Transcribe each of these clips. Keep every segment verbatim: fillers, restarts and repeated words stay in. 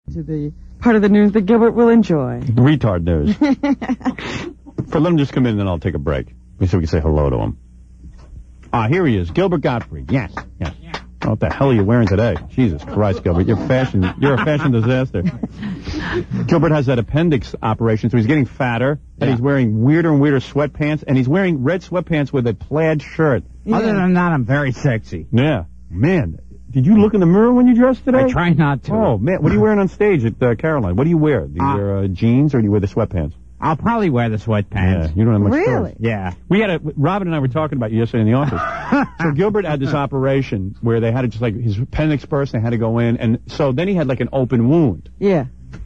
To the part of the news that Gilbert will enjoy. The retard news. For let him just come in and then I'll take a break. So we can say hello to him. Ah, here he is. Gilbert Gottfried. Yes, yes. Oh, what the hell are you wearing today? Jesus Christ, Gilbert. You're fashion. You're a fashion disaster. Gilbert has that appendix operation, so he's getting fatter, and yeah. he's wearing weirder and weirder sweatpants, and he's wearing red sweatpants with a plaid shirt. Yeah. Other than that, I'm very sexy. Yeah. Man, did you look in the mirror when you dressed today? I try not to. Oh, man. What are you wearing on stage at uh, Caroline? What do you wear? Do you uh, wear uh, jeans, or do you wear the sweatpants? I'll probably wear the sweatpants. Yeah, you don't have much Really? choice. Yeah. We had a, Robin and I were talking about you yesterday in the office. So Gilbert had this operation where they had to just like, his appendix burst, they had to go in, and so then he had like an open wound. Yeah.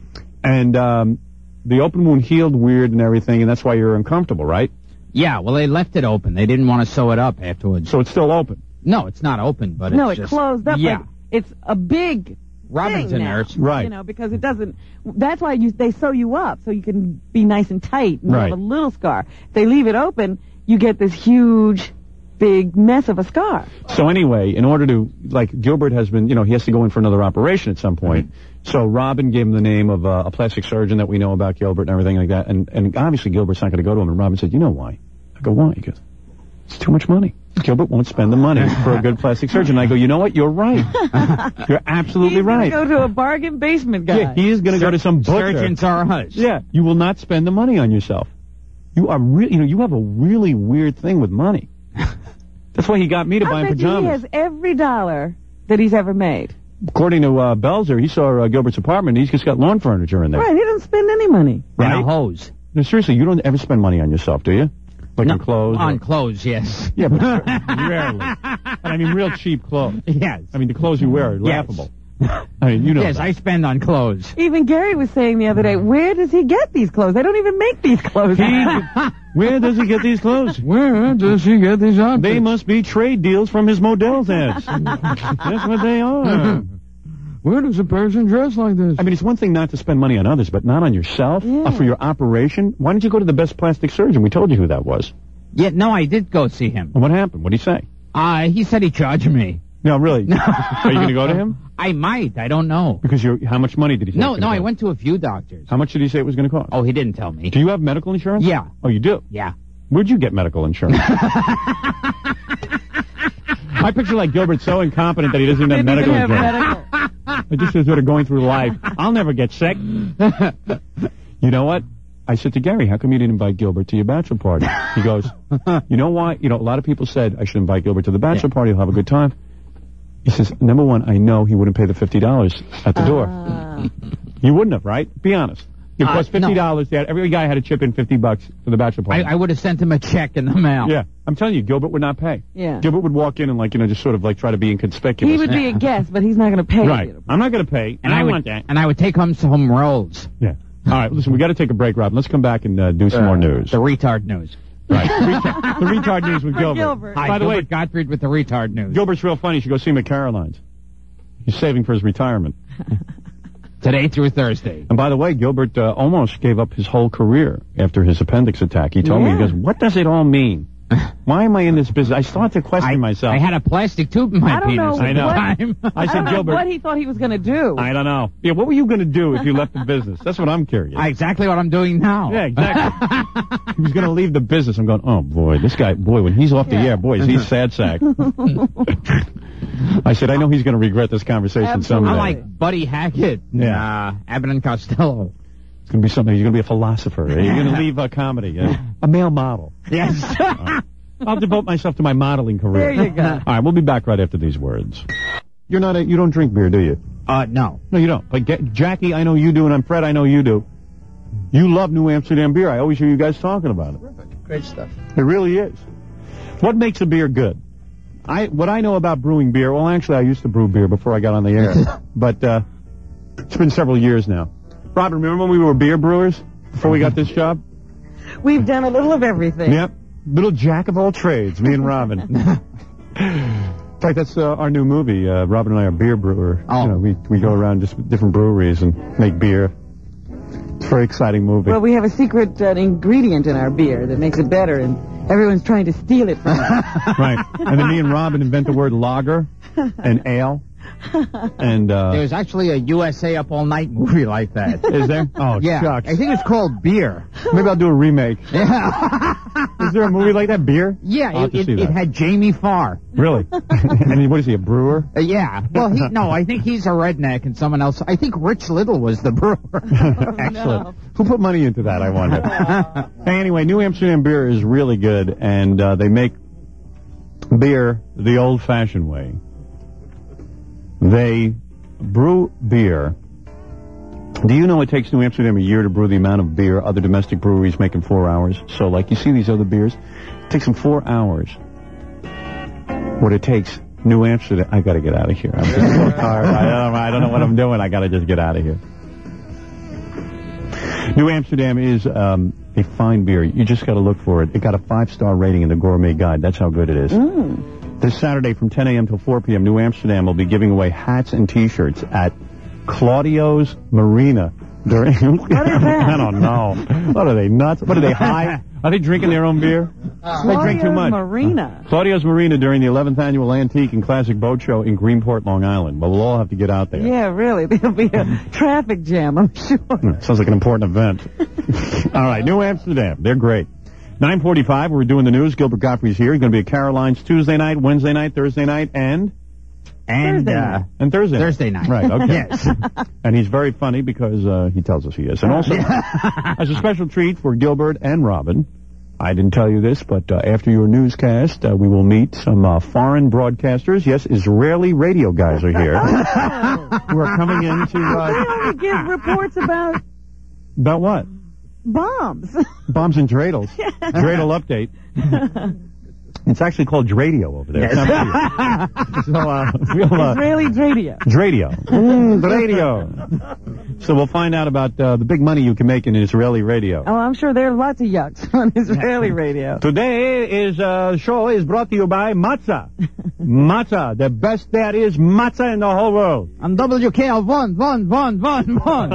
And um, the open wound healed weird and everything, and that's why you're uncomfortable, right? Yeah, well, they left it open. They didn't want to sew it up afterwards. So it's still open? No, it's not open, but no, it's it just... closed up. Yeah. Like it's a big Robin's thing a now, nurse. Right. You know, because it doesn't... That's why you they sew you up, so you can be nice and tight and right. have a little scar. If they leave it open, you get this huge, big mess of a scar. So anyway, in order to... Like, Gilbert has been... You know, he has to go in for another operation at some point. Mm-hmm. So Robin gave him the name of uh, a plastic surgeon that we know about Gilbert and everything like that. And, and obviously Gilbert's not going to go to him. And Robin said, you know why? I go, why? He goes, it's too much money. Gilbert won't spend the money for a good plastic surgeon. I go, you know what? You're right. You're absolutely He's right. Go to a bargain basement guy. Yeah, he is going to go to some butcher. Surgeons are us. Yeah, you will not spend the money on yourself. You are really, you know, you have a really weird thing with money. That's why he got me to I buy him bet you pajamas. he has every dollar that he's ever made. According to uh, Belzer, he saw uh, Gilbert's apartment. He's just got lawn furniture in there. Right, he doesn't spend any money. And Right? a hose. No, seriously, you don't ever spend money on yourself, do you? Like no, on clothes? On or... clothes, yes. Yeah, but rarely. And I mean real cheap clothes. Yes. I mean, the clothes you wear are Yes. laughable. I mean, you know Yes, that. I spend on clothes. Even Gary was saying the other day, where does he get these clothes? They don't even make these clothes. Where does he get these clothes? Where does he get these outfits? They must be trade deals from his Models ads. That's what they are. Where does a person dress like this? I mean, it's one thing not to spend money on others, but not on yourself? Yeah. Uh, for your operation? Why didn't you go to the best plastic surgeon? We told you who that was. Yeah, no, I did go see him. And what happened? What did he say? Uh, he said he charged me. No, really? Are you going to go to him? I might. I don't know. Because you're, how much money did he say? No, it was no, gonna I cost? went to a few doctors. How much did he say it was going to cost? Oh, he didn't tell me. Do you have medical insurance? Yeah. Oh, you do? Yeah. Where'd you get medical insurance? I picture like Gilbert so incompetent that he doesn't even have medical Didn't even have insurance. medical. It just is sort of going through life. I'll never get sick. You know what? I said to Gary, how come you didn't invite Gilbert to your bachelor party? He goes, you know why? You know, a lot of people said I should invite Gilbert to the bachelor Yeah. party. He'll have a good time. He says, number one, I know he wouldn't pay the fifty dollars at the Uh. door. You wouldn't have, right? Be honest. It Uh, cost fifty dollars. no. Had, every guy had to chip in fifty bucks for the bachelor I, party. I would have sent him a check in the mail. Yeah. I'm telling you, Gilbert would not pay. Yeah. Gilbert would walk in and, like, you know, just sort of, like, try to be inconspicuous. He would be a guest, but he's not going to pay Right. you. I'm not going to pay. And I I don't would, want that. and I would take home some rolls. Yeah. All right, listen, we got to take a break, Rob. Let's come back and uh, do some Uh, more news. The retard news. Right. The retard, the retard news with Gilbert. Gilbert. Hi, By the Gilbert way, Gottfried with the retard news. Gilbert's real funny. You should go see him at Caroline's. He's saving for his retirement. Today through Thursday. And by the way, Gilbert uh, almost gave up his whole career after his appendix attack. He told Yeah. me, he goes, what does it all mean? Why am I in this business? I start to question I, myself. I had a plastic tube in my I don't penis. know I know. what- Time. I I said, don't know Gilbert, what he thought he was going to do. I don't know. Yeah, what were you going to do if you left the business? That's what I'm curious. Exactly what I'm doing now. Yeah, exactly. He was going to leave the business. I'm going, oh, boy, this guy, boy, when he's off the Yeah. air, boy, is he sad sack. I said, I know he's going to regret this conversation Absolutely. someday. I'm like Buddy Hackett. Yeah. Uh, Abbott and Costello. It's going to be something. You're going to be a philosopher. You're going to leave uh, comedy. Uh, a male model. Yes. Uh, I'll devote myself to my modeling career. There you go. All right, we'll be back right after these words. You're not a, you don't drink beer, do you? Uh, no. No, you don't. But get, Jackie, I know you do, and I'm Fred, I know you do. You love New Amsterdam beer. I always hear you guys talking about it. Great stuff. It really is. What makes a beer good? I What I know about brewing beer, well, actually, I used to brew beer before I got on the air. But uh, it's been several years now. Robin, remember when we were beer brewers before we got this job? We've done a little of everything. Yep. Little jack of all trades, me and Robin. In fact, that's uh, our new movie. Uh, Robin and I are beer brewer. Oh. You know, we, we go around just different breweries and make beer. It's a very exciting movie. Well, we have a secret uh, ingredient in our beer that makes it better, and everyone's trying to steal it from us. Right. And then me and Robin invent the word lager and ale. And uh, There's actually a U S A Up All Night movie like that. Is there? Oh, yeah. shucks. I think it's called Beer. Maybe I'll do a remake. Yeah. Is there a movie like that, Beer? Yeah, I'll have it, to see it, that. it had Jamie Farr. Really? And he, what is he, a brewer? Uh, yeah. Well, he, no, I think he's a redneck and someone else. I think Rich Little was the brewer. Excellent. No. Who put money into that, I wonder? Hey, anyway, New Amsterdam beer is really good, and uh, they make beer the old-fashioned way. They brew beer. Do you know it takes New Amsterdam a year to brew the amount of beer other domestic breweries make in four hours? So, like, you see these other beers? It takes them four hours. What it takes New Amsterdam... I gotta get out of here. I'm just so tired. I don't, I don't know what I'm doing. I gotta just get out of here. New Amsterdam is um, a fine beer. You just gotta look for it. It got a five-star rating in the Gourmet Guide. That's how good it is. Mm. This Saturday from ten a.m. till four p.m., New Amsterdam will be giving away hats and T-shirts at Claudio's Marina. During What is that? I don't know. What are they, nuts? What are they, high? Are they drinking their own beer? Uh, they drink too much. Marina. Claudio's Marina during the eleventh Annual Antique and Classic Boat Show in Greenport, Long Island. But we'll all have to get out there. Yeah, really. There'll be a traffic jam, I'm sure. Sounds like an important event. All right, New Amsterdam. They're great. nine forty-five, we're doing the news. Gilbert Gottfried's here. He's going to be at Caroline's Tuesday night, Wednesday night, Thursday night, and... And, Thursday uh, night. And Thursday night. Thursday night. Right, okay. Yes. And he's very funny because uh, he tells us he is. And also, as a special treat for Gilbert and Robin, I didn't tell you this, but uh, after your newscast, uh, we will meet some uh, foreign broadcasters. Yes, Israeli radio guys are here who are coming in to... Uh, They only give reports about about what? bombs. Bombs and dreidels. Dreidel update. It's actually called Dradio over there. It's not video. So, uh, we'll, uh, Israeli radio. Dradio. Mm, Dradio. So we'll find out about uh, the big money you can make in Israeli radio. Oh, I'm sure there are lots of yucks on Israeli radio. Today is uh, show is brought to you by Matzah. Matzah, the best there is matzah in the whole world. I'm W K L one, one, one, one, one.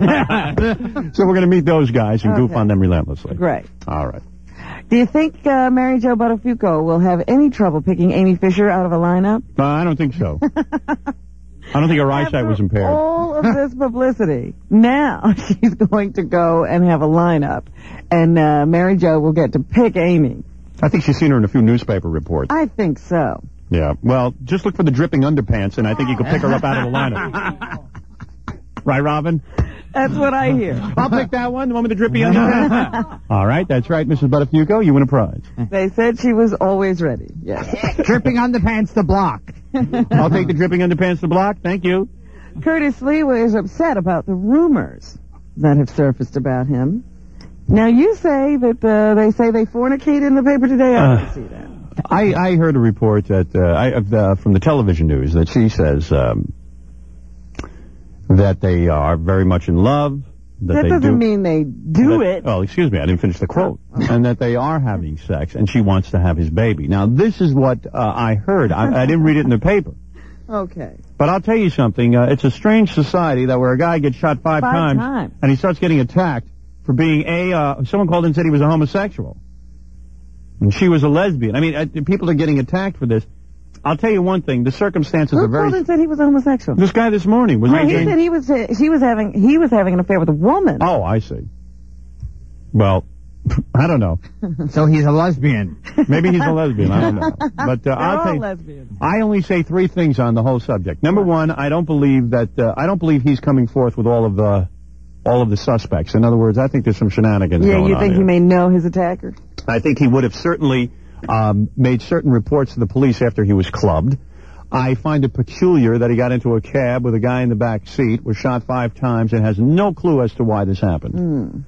So we're going to meet those guys and goof Okay. on them relentlessly. Great. All right. Do you think uh, Mary Jo Buttafuoco will have any trouble picking Amy Fisher out of a lineup? No, I don't think so. I don't think her eyesight After was impaired. all of this publicity, now she's going to go and have a lineup, and uh, Mary Jo will get to pick Amy. I think she's seen her in a few newspaper reports. I think so. Yeah. Well, just look for the dripping underpants, and I think you can pick her up out of the lineup. Right, Robin? That's what I hear. I'll pick that one, the one with the drippy underpants. All right, that's right, Missus Buttafuoco. You win a prize. They said she was always ready. Yes. Dripping underpants to block. I'll take the dripping underpants to block. Thank you. Curtis Lewa is upset about the rumors that have surfaced about him. Now, you say that uh, they say they fornicate in the paper today. I don't Uh, see that. I, I heard a report that uh, I, uh, from the television news that she says um, that they are very much in love. That, That they doesn't do, mean they do that, it. Oh, excuse me, I didn't finish the quote. And that they are having sex, and she wants to have his baby. Now, this is what uh, I heard. I, I didn't read it in the paper. Okay. But I'll tell you something. Uh, it's a strange society that where a guy gets shot five, Five times, times. and he starts getting attacked for being a, uh, someone called in and said he was a homosexual. And she was a lesbian. I mean, uh, people are getting attacked for this. I'll tell you one thing. The circumstances Who are very... called and said he was a homosexual? This guy this morning was... No, he saying- said he was. Uh, she was having. He was having an affair with a woman. Oh, I see. Well, I don't know. So he's a lesbian. Maybe he's a lesbian. I don't know. But uh, They're I'll all tell you, lesbians. I only say three things on the whole subject. Number one, I don't believe that uh, I don't believe he's coming forth with all of the all of the suspects. In other words, I think there's some shenanigans Yeah, going you on think here. he may know his attacker? I think he would have certainly um, made certain reports to the police after he was clubbed. I find it peculiar that he got into a cab with a guy in the back seat, was shot five times, and has no clue as to why this happened. Hmm.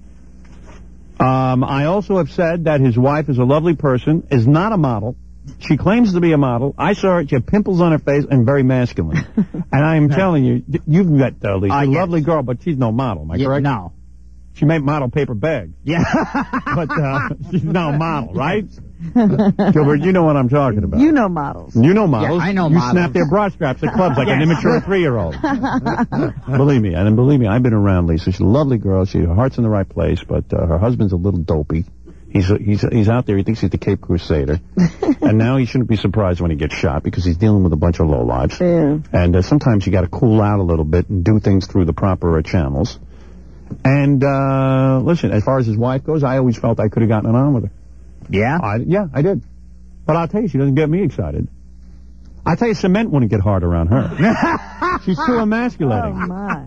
Um, I also have said that his wife is a lovely person, is not a model. She claims to be a model. I saw her. She had pimples on her face and very masculine. And I am telling you, you've met uh, Lisa, Uh, a yes. lovely girl, but she's no model. Am I Yeah, correct? no. She made model paper bags. Yeah. But uh, she's no model, right? Gilbert, you know what I'm talking about. You know models. You know models. Yeah, I know you models. snap their bra straps at clubs like an Yes. immature three-year-old. Believe me, and believe me, I've been around Lisa. She's a lovely girl. She, her heart's in the right place, but uh, her husband's a little dopey. He's he's he's out there. He thinks he's the Cape Crusader, and now he shouldn't be surprised when he gets shot because he's dealing with a bunch of lowlifes. Yeah. And uh, sometimes you got to cool out a little bit and do things through the proper uh, channels. And uh, listen, as far as his wife goes, I always felt I could have gotten it on with her. Yeah? I, yeah, I did. But I'll tell you, she doesn't get me excited. I'll tell you, cement wouldn't get hard around her. She's too emasculating. Oh, my.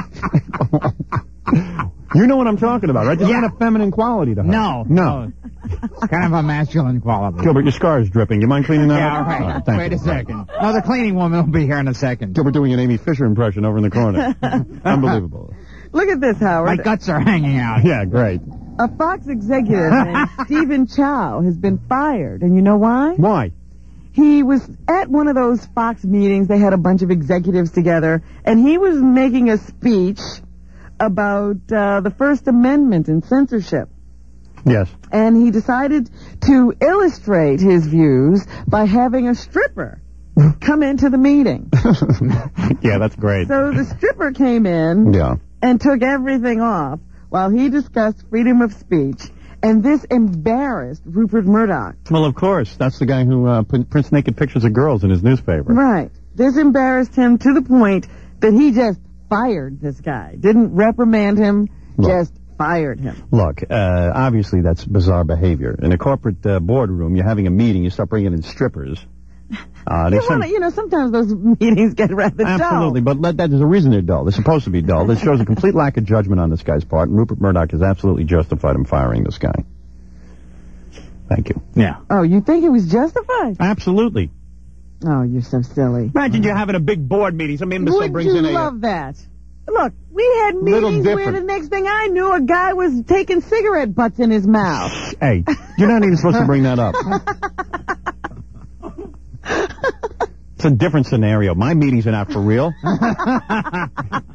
You know what I'm talking about, right? There's Yeah. not a feminine quality to her. No. No. It's kind of a masculine quality. Gilbert, your scar is dripping. You mind cleaning that Yeah, up? all right. Oh, thank Wait you. a second. No, the cleaning woman will be here in a second. Gilbert doing an Amy Fisher impression over in the corner. Unbelievable. Look at this, Howard. My guts are hanging out. Yeah, great. A Fox executive named Stephen Chow has been fired, and you know why? Why? He was at one of those Fox meetings. They had a bunch of executives together, and he was making a speech about uh, the First Amendment and censorship. Yes. And he decided to illustrate his views by having a stripper come into the meeting. Yeah, that's great. So the stripper came in Yeah. and took everything off while he discussed freedom of speech, and this embarrassed Rupert Murdoch. Well, of course. That's the guy who uh, put, prints naked pictures of girls in his newspaper. Right. This embarrassed him to the point that he just fired this guy. Didn't reprimand him, Look. just fired him. Look, uh, obviously that's bizarre behavior. In a corporate uh, boardroom, you're having a meeting, you start bringing in strippers. Uh, they You, send- wanna, you know, sometimes those meetings get rather Absolutely, dull. but let, that, there's a reason they're dull. They're supposed to be dull. This shows a complete lack of judgment on this guy's part, and Rupert Murdoch has absolutely justified him firing this guy. Thank you. Yeah. Oh, you think it was justified? Absolutely. Oh, you're so silly. Imagine you're having a big board meeting. Some imbecile Would brings you in a... love that? Look, we had Little meetings where different. the next thing I knew, a guy was taking cigarette butts in his mouth. Hey, you're not even supposed to bring that up. It's a different scenario. My meetings are not for real. That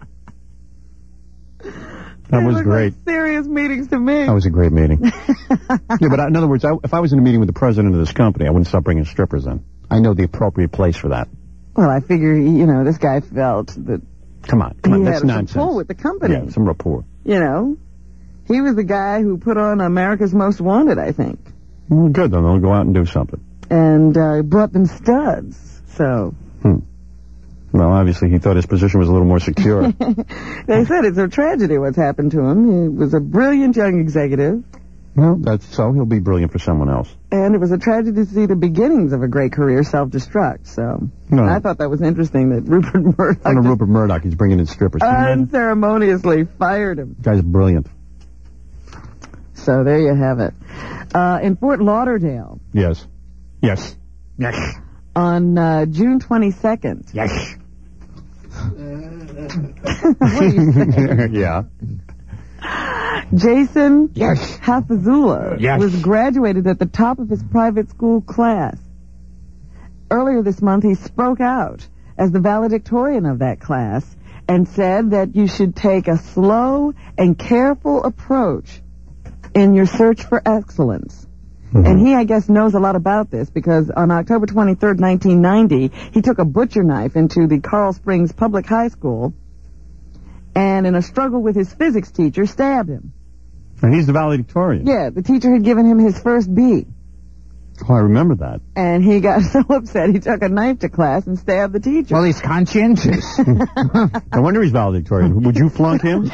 They was look great. like serious meetings to me. That was a great meeting. Yeah, but I, in other words, I, if I was in a meeting with the president of this company, I wouldn't start bringing strippers in. I know the appropriate place for that. Well, I figure, you know, this guy felt that Come on, come on, he that's had nonsense. some pull with the company. Yeah, some rapport. You know, he was the guy who put on America's Most Wanted, I think, Well, good, then they'll go out and do something. and uh, brought them studs. So Hmm. Well, obviously he thought his position was a little more secure. they said it's a tragedy what's happened to him. He was a brilliant young executive, Well, that's so. He'll be brilliant for someone else. and it was a tragedy to see the beginnings of a great career self-destruct. So No. I thought that was interesting that Rupert Murdoch I know just Rupert Murdoch, he's bringing in strippers. unceremoniously fired him. The guy's brilliant. So there you have it. Uh, in Fort Lauderdale, Yes. Yes. Yes. on uh, June twenty-second. Yes. What do you say? Yeah. Jason Yes. Hafizula Yes. was graduated at the top of his private school class. Earlier this month, he spoke out as the valedictorian of that class and said that you should take a slow and careful approach in your search for excellence. Mm-hmm. And he, I guess, knows a lot about this because on October twenty-third, nineteen ninety, he took a butcher knife into the Carl Springs Public High School and in a struggle with his physics teacher, stabbed him. And he's the valedictorian. Yeah, the teacher had given him his first B. Oh, I remember that. And he got so upset he took a knife to class and stabbed the teacher. Well, he's conscientious. No wonder he's valedictorian. Would you flunk him?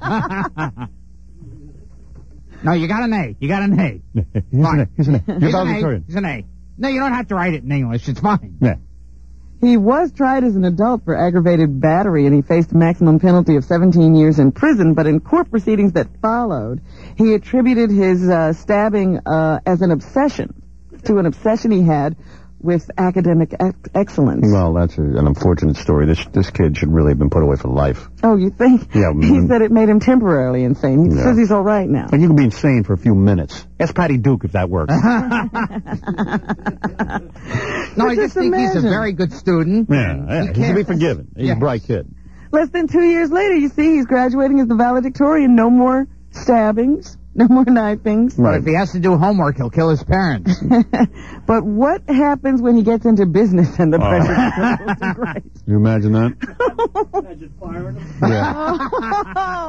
No, you got an A. You got an A. Here's an A. Here's an A. You're He's an A. valedictorian. He's an A. No, you don't have to write it in English. It's fine. Yeah. He was tried as an adult for aggravated battery, and he faced a maximum penalty of seventeen years in prison. But in court proceedings that followed, he attributed his uh, stabbing uh, as an obsession, to an obsession he had with academic ex- excellence. Well, that's a, an unfortunate story. This this kid should really have been put away for life. Oh, you think? Yeah, He mm. said it made him temporarily insane. He Yeah. says he's all right now. And you can be insane for a few minutes. Ask Patty Duke if that works. No, I just just think he's a imagine. very good student. Yeah, and yeah. he He should be cares. forgiven. He's Yeah. a bright kid. Less than two years later, you see, he's graduating as the valedictorian. No more stabbings, no more knifings. But if he has to do homework, he'll kill his parents. But what happens when he gets into business and the Oh. pressure becomes too great? Can you imagine that? Imagine firing him. Yeah. Oh,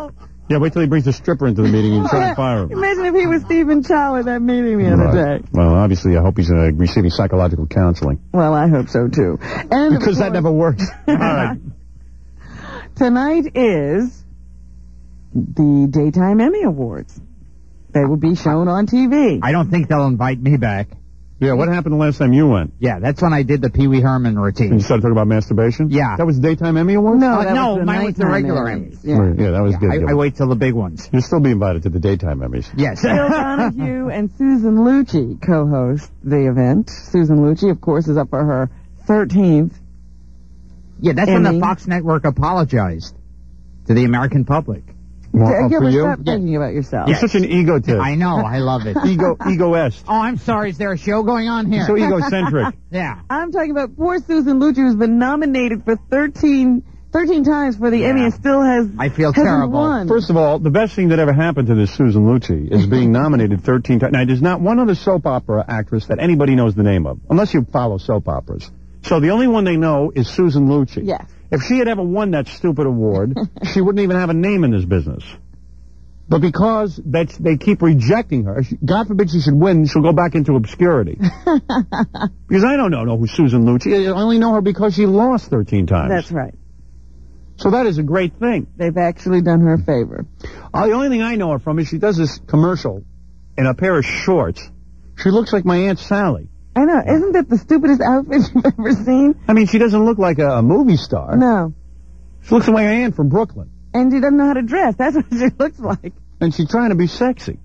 Yeah, wait till he brings a stripper into the meeting and try to fire him. Imagine if he was Stephen Chow at that meeting the other Right. day. Well, obviously, I hope he's uh, receiving psychological counseling. Well, I hope so, too. And Because that never works. All right. Tonight is the Daytime Emmy Awards. They will be shown on T V. I don't think they'll invite me back. Yeah, what happened the last time you went? Yeah, that's when I did the Pee Wee Herman And routine. you started talking about masturbation? Yeah. That was Daytime Emmy Awards? No, Uh, that no, was the mine was the nighttime regular Emmys. Emmys. Yeah. Yeah, that was Yeah, good. I, I Gilbert. wait till the big ones. You'll still be invited to the Daytime Emmys. Yes. Bill Donahue and Susan Lucci co-host the event. Susan Lucci, of course, is up for her thirteenth. Yeah, that's when Emmy. the Fox Network apologized to the American public. Well, uh, for Gilbert, you? stop thinking about yourself. You're such an egotist. I know, I love it. Ego, egoist. Oh, I'm sorry, is there a show going on here? So egocentric. Yeah. I'm talking about poor Susan Lucci, who's been nominated for thirteen, thirteen times for the Yeah. Emmy and still has I feel hasn't terrible. won. First of all, the best thing that ever happened to this Susan Lucci is being nominated thirteen times. Now, there's not one other soap opera actress that anybody knows the name of, unless you follow soap operas. So the only one they know is Susan Lucci. Yes. If she had ever won that stupid award, she wouldn't even have a name in this business. But because that's, they keep rejecting her, she, God forbid she should win, she'll go back into obscurity. Because I don't know, know who Susan Lucci is. I only know her because she lost thirteen times. That's right. So that is a great thing. They've actually done her a favor. Uh, the only thing I know her from is she does this commercial in a pair of shorts. She looks like my Aunt Sally. I know. Isn't that the stupidest outfit you've ever seen? I mean, she doesn't look like a, a movie star. No. She looks like my aunt from Brooklyn. And she doesn't know how to dress. That's what she looks like. And she's trying to be sexy.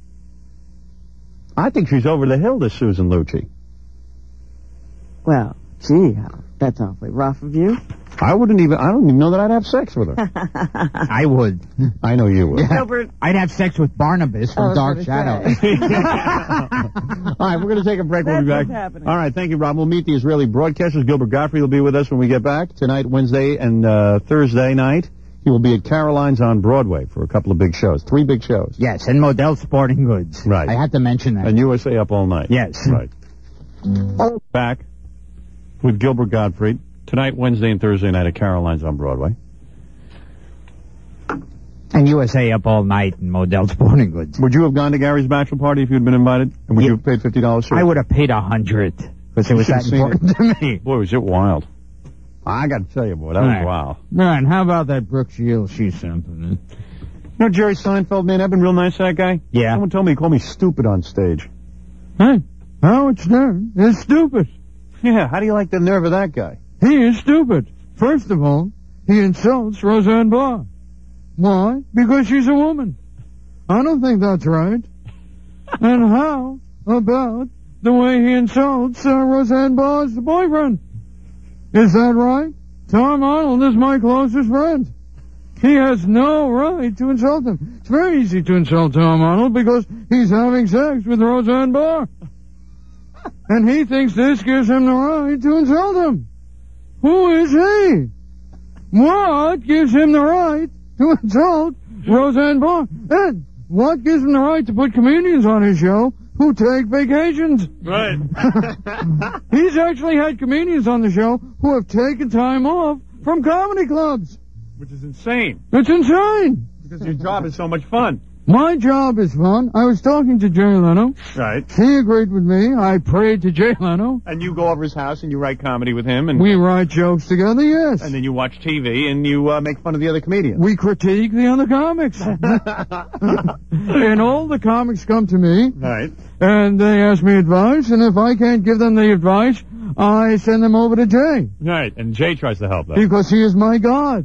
I think she's over the hill, this Susan Lucci. Well, gee, that's awfully rough of you. I wouldn't even, I don't even know that I'd have sex with her. I would. I know you would. Gilbert. I'd have sex with Barnabas I from was Dark gonna Shadows. say. All right, we're going to take a break. We'll That's be back. what's happening. All right, thank you, Rob. We'll meet the Israeli broadcasters. Gilbert Gottfried will be with us when we get back. Tonight, Wednesday, and uh, Thursday night, he will be at Caroline's on Broadway for a couple of big shows. Three big shows. Yes, and Model Sporting Goods. Right. I had to mention that. And U S A Up All Night. Yes. Right. Back with Gilbert Gottfried. Tonight, Wednesday, and Thursday night at Caroline's on Broadway. And U S A Up All Night and Model Sporting Goods. Would you have gone to Gary's bachelor party if you'd been invited? And would Yeah. you have paid fifty dollars? I would have paid a hundred because it was You that should've seen important to me. Boy, was it wild. I got to tell you, boy, that was Right. wild. Man, how about that Brooke Shields? She's something. You know Jerry Seinfeld, man? I've been real nice to that guy. Yeah. Someone told me he called me stupid on stage. Hey, Howard Stern is stupid. Yeah, how do you like the nerve of that guy? He is stupid. First of all, he insults Roseanne Barr. Why? Because she's a woman. I don't think that's right. And how about the way he insults uh, Roseanne Barr's boyfriend? Is that right? Tom Arnold is my closest friend. He has no right to insult him. It's very easy to insult Tom Arnold because he's having sex with Roseanne Barr. And he thinks this gives him the right to insult him. Who is he? What gives him the right to insult Roseanne Barr? And what gives him the right to put comedians on his show who take vacations? Right. He's actually had comedians on the show who have taken time off from comedy clubs. Which is insane. It's insane. Because your job is so much fun. My job is fun. I was talking to Jay Leno. Right. He agreed with me. I prayed to Jay Leno. And you go over his house and you write comedy with him. And We write jokes together, yes. and then you watch T V and you uh, make fun of the other comedians. We critique the other comics. And all the comics come to me, Right. and they ask me advice, and if I can't give them the advice, I send them over to Jay, Right. And Jay tries to help them. because he is my God.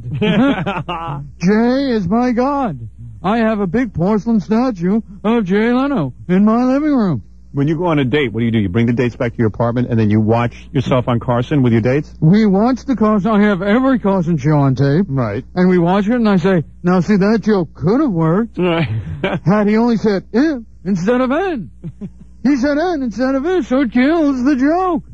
Jay is my God. I have a big porcelain statue of Jay Leno in my living room. When you go on a date, what do you do? You bring the dates back to your apartment and then you watch yourself on Carson with your dates? We watch the Carson. I have every Carson show on tape. Right. And we watch it, and I say, now see, that joke could have worked Right. had he only said if instead of N. He said N instead of if, so it kills the joke.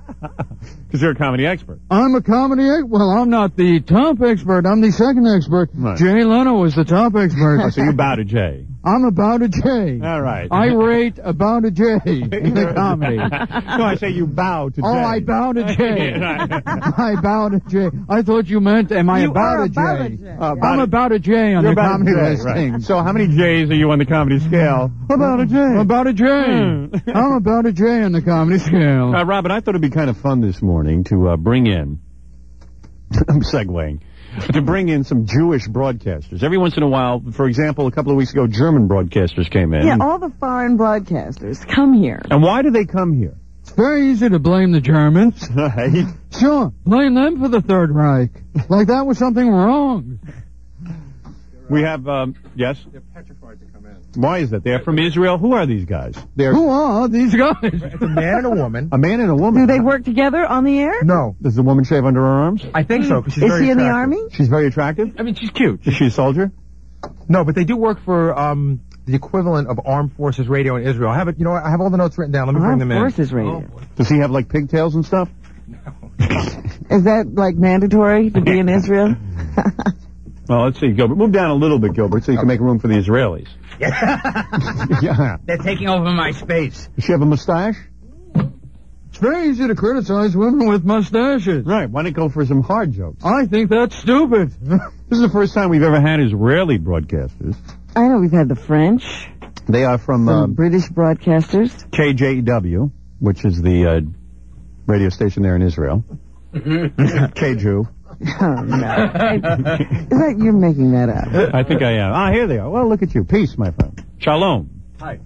Because you're a comedy expert. I'm a comedy expert. Well, I'm not the top expert. I'm the second expert. Right. Jay Leno is the top expert. Oh, so you bow to Jay. I'm about a J. All right. I rate about a J in the comedy. No, I say you bow to Jay. Oh, I bow to J. Right. I bow to J. I thought you meant, am I You about are a about J? a J. Uh, about I'm a- about a J on You're the about comedy a J, listing. right. So how many J's are you on the comedy scale? About a J. About a J. Hmm. I'm about a J on the comedy scale. Uh, Robin, I thought it'd be kind of fun this morning to uh, bring in, I'm segueing, to bring in some Jewish broadcasters. Every once in a while, for example, a couple of weeks ago, German broadcasters came in. Yeah, all the foreign broadcasters come here. And why do they come here? It's very easy to blame the Germans. Right. Sure, blame them for the Third Reich. Like that was something wrong. We have, um, yes? They're petrified to come in. Why is that? They're from Israel? Who are these guys? They're Who are these guys? It's a man and a woman. a man and a woman. Do they work together on the air? No, Does the woman shave under her arms? I think so. 'Cause she's Is very she in the attractive. army? She's very attractive? I mean, she's cute. Is she a soldier? No, but they do work for um the equivalent of Armed Forces Radio in Israel. I have it. You know, what? I have all the notes written down. Let me bring Armed them in. Forces Radio. Does he have, like, pigtails and stuff? Is that like mandatory to be in Israel? Well, let's see, Gilbert. Move down a little bit, Gilbert, so you can make room for the Israelis. Yeah. They're taking over my space. Does she have a mustache? It's very easy to criticize women with mustaches. Right. Why not go for some hard jokes? I think that's stupid. This is the first time we've ever had Israeli broadcasters. I know we've had the French, They are from some uh, British broadcasters. K J W, which is the uh, radio station there in Israel. K Jew. Oh, no. Is that you're making that up? I think I am. Ah, here they are. Well, look at you. Peace, my friend. Shalom. Hi.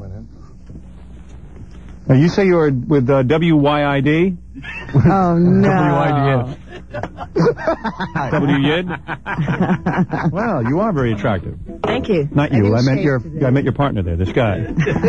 Now, you say you're with uh, W Y I D? Oh, no. W Y D F. W Yid? Well, you are very attractive. Thank you. Not you. I, meant your I meant your partner there, this guy.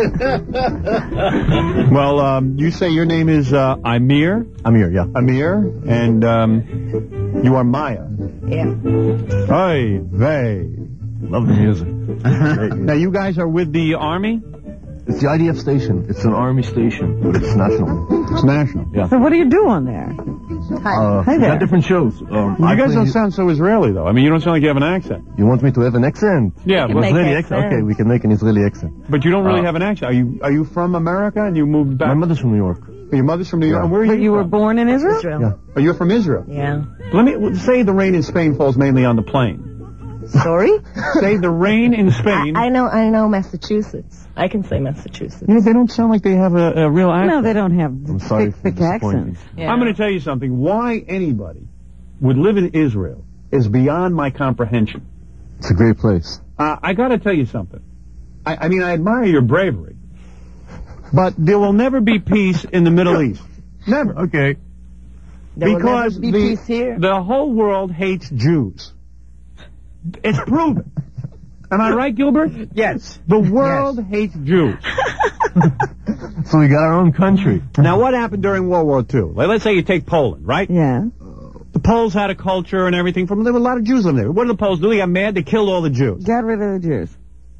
Well, um, you say your name is uh, Amir? Amir, yeah. Amir, and um, you are Maya. Yeah. Hey, they. Love the music. Now, you guys are with the Army? It's the I D F station. It's an army station, but it's national. It's national. Yeah. So what do you do on there? Uh, Hi we there. got different shows. Um, You I guys play- don't sound so Israeli, though. I mean, you don't sound like you have an accent. You want me to have an accent? Yeah, can but, make Israeli accent. accent? Okay, we can make an Israeli accent. but you don't really Uh, have an accent. Are you Are you from America and you moved back? My mother's from New York. Your mother's from New York. Yeah. And where are But you you were from? born in Israel? Israel. Yeah. Oh, you're from Israel. Yeah. Let me say the rain in Spain falls mainly on the plain. Sorry? Say the rain in Spain. I know, I know Massachusetts. I can say Massachusetts. You know, they don't sound like they have a, a real accent. No, they don't have I'm sorry thick, for thick disappointing. accents. Yeah. I'm going to tell you something. Why anybody would live in Israel is beyond my comprehension. It's a great place. Uh, I got to tell you something. I, I mean, I admire your bravery, but there will never be peace in the Middle East. Never. Okay. There will Because never be the, peace here. the whole world hates Jews. It's proven. Am I right, Gilbert? Yes. The world hates Jews. So we got our own country. Now, what happened during World War Two? Like, let's say you take Poland, right? Yeah. The Poles had a culture and everything. From there were a lot of Jews living there. What did the Poles do? They got mad. They killed all the Jews. Got rid of the Jews.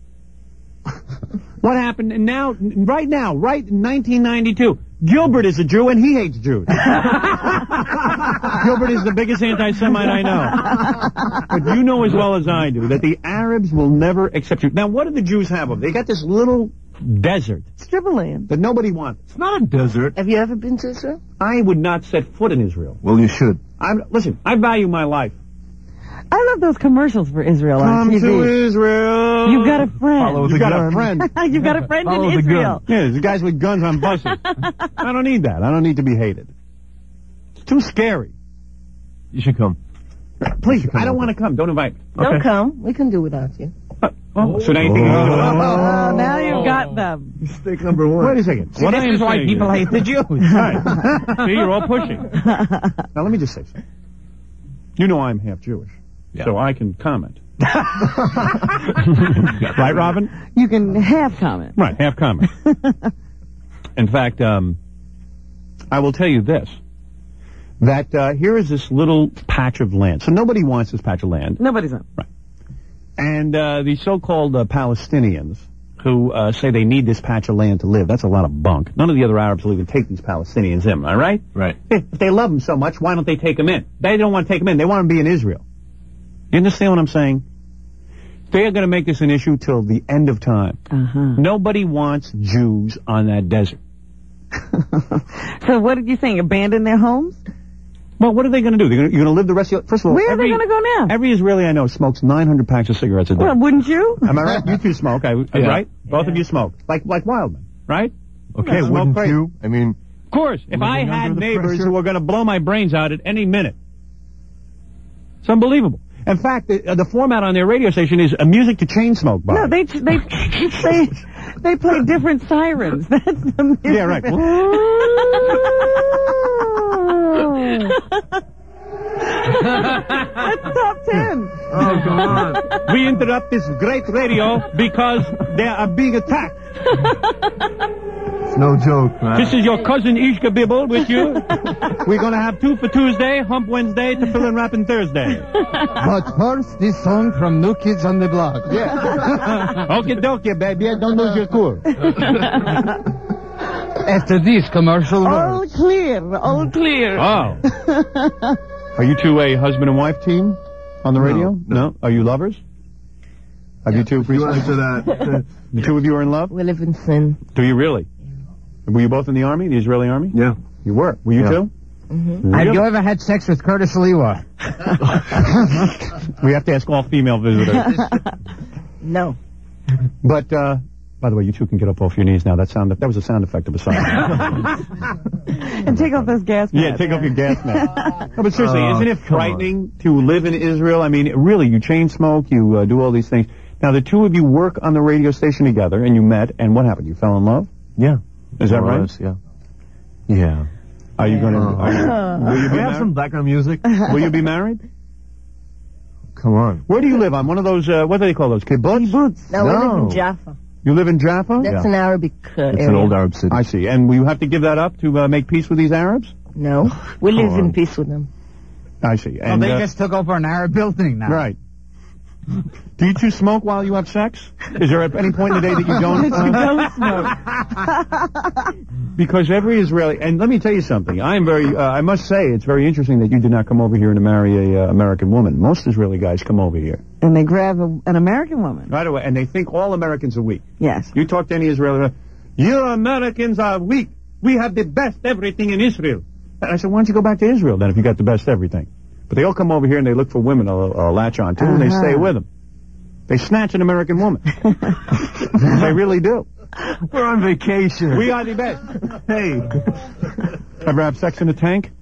What happened? And now, right now, right in nineteen ninety-two, Gilbert is a Jew and he hates Jews. Gilbert is the biggest anti-Semite I know. But you know as well as I do that the Arabs will never accept you. Now, what do the Jews have of? They got this little desert Strip of land. that nobody wants. It's not a desert. Have you ever been to Israel? I would not set foot in Israel. Well, you should. I'm, listen, I value my life. I love those commercials for Israel on Come T V. to Israel. You've got a friend. Follow the You got a gun. friend. You've got a friend Follow in the Israel. Yeah, the guys with guns on buses. I don't need that. I don't need to be hated. It's too scary. You should come. Please, I don't want to come. Don't invite me. Don't Okay. come. We can do without you. Oh, so now you think Oh. Oh, now you've got them. Mistake number one. Wait a second. See, what this I am is why saying people is- hate the Jews. Right. See, you're all pushing. Now, let me just say something. You know I'm half Jewish, Yeah. so I can comment. Right, Robin? You can half comment. Right, half comment. In fact, um, I will tell you this. That uh, here is this little patch of land. So nobody wants this patch of land. Nobody's on. And uh, the so-called uh, Palestinians who uh, say they need this patch of land to live. That's a lot of bunk. None of the other Arabs will even take these Palestinians in, all right? Right. If they love them so much, why don't they take them in? They don't want to take them in. They want them to be in Israel. You understand what I'm saying? They're going to make this an issue till the end of time. Uh-huh. Nobody wants Jews on that desert. So what did you think? Abandon their homes? Well, what are they going to do? They're gonna, you're going to live the rest of your... First of all, where every, are they going to go now? Every Israeli I know smokes nine hundred packs of cigarettes a day. Well, wouldn't you? Am I right? You two smoke, I, yeah. right? Both yeah. of you smoke. Like like Wildman, right? Okay, yeah, wouldn't crazy. you? I mean... Of course. If I had neighbors who were going to blow my brains out at any minute. It's unbelievable. In fact, the, uh, the format on their radio station is a music to chain smoke bar. No, they they they they play different sirens. That's the music. Yeah, right. That's top ten. Oh, come on. We interrupt this great radio because they are being attacked. It's no joke, man. This is your cousin Ishka Bibble with you. We're going to have two for Tuesday, Hump Wednesday, to fill in rapping Thursday. But first, this song from New Kids on the Block. Yeah. Okie dokie, baby. Don't lose your cool. After this commercial All clear, all clear. Oh. Are you two a husband and wife team on the radio? No. no. Are you lovers? Have you two You answer that. The two of you are in love? We live in sin. Do you really? Were you both in the army, the Israeli army? Yeah. You were. Were you Yeah. too? Mm-hmm. Have you ever had sex with Curtis Lewa? We have to ask all female visitors. No. But, uh, by the way, you two can get up off your knees now. That sound, that was a sound effect of a song. And take off those gas masks. Yeah, take off your gas mask. No, but seriously, Oh, isn't it come frightening to live in Israel? I mean, really, you chain smoke, you uh, do all these things. Now, the two of you work on the radio station together, and you met, and what happened? You fell in love? Yeah. Is that More or right? less, yeah. Yeah. Are you going to... Will you be We have married? some background music. Will you be married? Come on. Where do you live? On one of those, uh, what do they call those, kibbutz? No, we live No. in Jaffa. You live in Jaffa? That's Yeah. an Arabic uh, It's area. an old Arab city. I see. And will you have to give that up to uh, make peace with these Arabs? No, we live Come in on. peace with them. I see. Oh, And, they uh, just took over an Arab building now. right. Do you two smoke while you have sex? Is there at any point in the day that you don't? Uh, Don't smoke. because every Israeli, and let me tell you something. I am very, uh, I must say, it's very interesting that you did not come over here to marry a uh, American woman. Most Israeli guys come over here And they grab a, an American woman. right away, and they think all Americans are weak. Yes. You talk to any Israeli, you Americans are weak. We have the best everything in Israel. And I said, why don't you go back to Israel then if you got the best everything? But they all come over here and they look for women to uh, latch on to, and they Uh-huh. stay with them. They snatch an American woman. They really do. We're on vacation. We are the best. Hey. Ever have sex in a tank?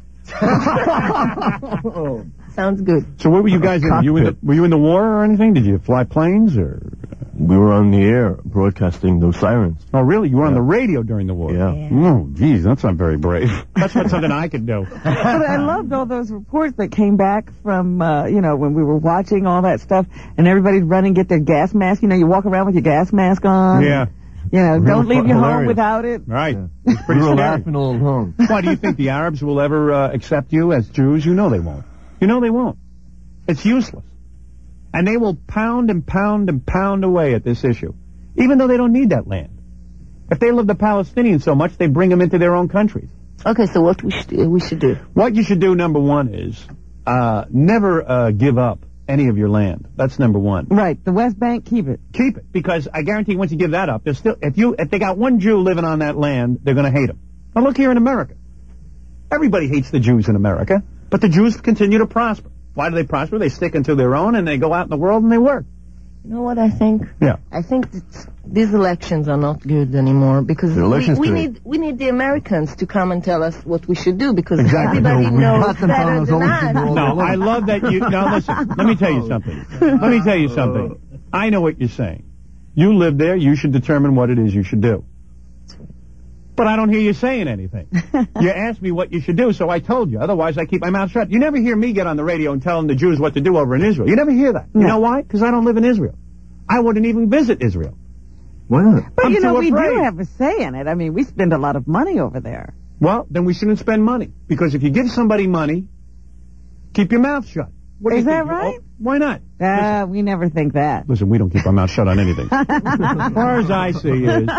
Sounds good. So where were you guys in? You in the, Cockpit. were you in the war or anything? Did you fly planes or? We were on the air broadcasting those sirens. Oh, really? You were on Yeah. the radio during the war? Yeah. Yeah. Oh, geez, that's not very brave. That's not something I could do. But I loved all those reports that came back from, uh, you know, when we were watching all that stuff, and everybody's running, get their gas mask. You know, you walk around with your gas mask on. Yeah. You know, Real don't leave fu- your home hilarious. without it. Right. Yeah. It's pretty we were scary. laughing all along. Why do you think the Arabs will ever uh, accept you as Jews? You know they won't. You know they won't. It's useless. And they will pound and pound and pound away at this issue, even though they don't need that land. If they love the Palestinians so much, they bring them into their own countries. Okay, so what we should we should do? What you should do, number one, is uh, never uh, give up any of your land. That's number one. Right. The West Bank, keep it. Keep it, because I guarantee once you give that up, there's still if you if they got one Jew living on that land, they're going to hate him. Now look here in America. Everybody hates the Jews in America, but the Jews continue to prosper. Why do they prosper? They stick into their own, and they go out in the world and they work. You know what I think? Yeah. I think that these elections are not good anymore because The we, elections we today. need we need the Americans to come and tell us what we should do because Exactly. everybody No, we knows got them better telling us than what we should do us. all No, I love that you... Now, listen. Let me tell you something. Let me tell you something. I know what you're saying. You live there. You should determine what it is you should do. But I don't hear you saying anything. You asked me what you should do, so I told you. Otherwise, I keep my mouth shut. You never hear me get on the radio and telling the Jews what to do over in Israel. You never hear that. You No. know why? Because I don't live in Israel. I wouldn't even visit Israel. Why not? But, I'm you know, too we afraid. do have a say in it. I mean, we spend a lot of money over there. Well, then we shouldn't spend money. Because if you give somebody money, keep your mouth shut. What do you Is that think? right? Oh, why not? Uh, we never think that. Listen, we don't keep our mouth shut on anything. As far as I see is,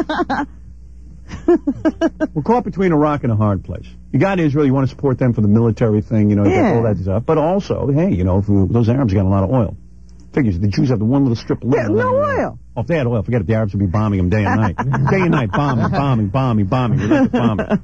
we're caught between a rock and a hard place. You got Israel, you want to support them for the military thing, you know, you Yeah. got all that stuff. But also, hey, you know, if we, those Arabs got a lot of oil. Figures, the Jews have the one little strip of Yeah, land. no oil. Oh, if they had oil, forget it. The Arabs would be bombing them day and night. Day and night, bombing, bombing, bombing, bombing, relentless bombing.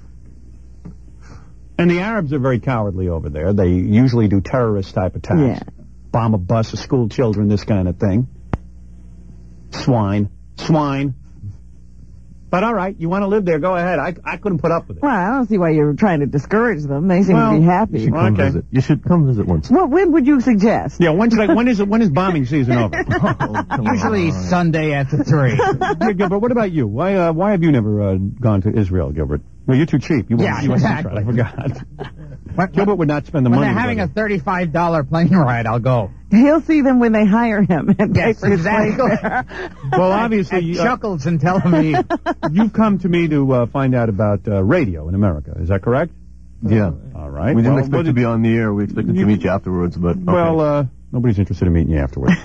And the Arabs are very cowardly over there. They usually do terrorist type attacks. Yeah. Bomb a bus of school children, this kind of thing. Swine. Swine. But all right, you want to live there, go ahead. I, I couldn't put up with it. Well, I don't see why you're trying to discourage them. They seem Well, to be You happy. should come Okay. visit. You should come visit once. Well, when would you suggest? Yeah, when, should I, when, is, it, when is bombing season over? Usually Sunday at the three. Yeah, Gilbert, what about you? Why uh, why have you never uh, gone to Israel, Gilbert? Well, you're too cheap. You Yeah, won't- you won't exactly. try. I forgot. When, Gilbert would not spend the when money. they're having to a go thirty-five dollar plane ride, I'll go. He'll see them when they hire him and pay Yes, for his exactly. plane fare. there. Well, obviously, And you, uh, chuckles and telling me, you've come to me to uh, find out about uh, radio in America. Is that correct? Yeah. All right. We didn't well, expect what to did- be on the air. We expected You- to meet you afterwards, but okay. Well, uh, nobody's interested in meeting you afterwards.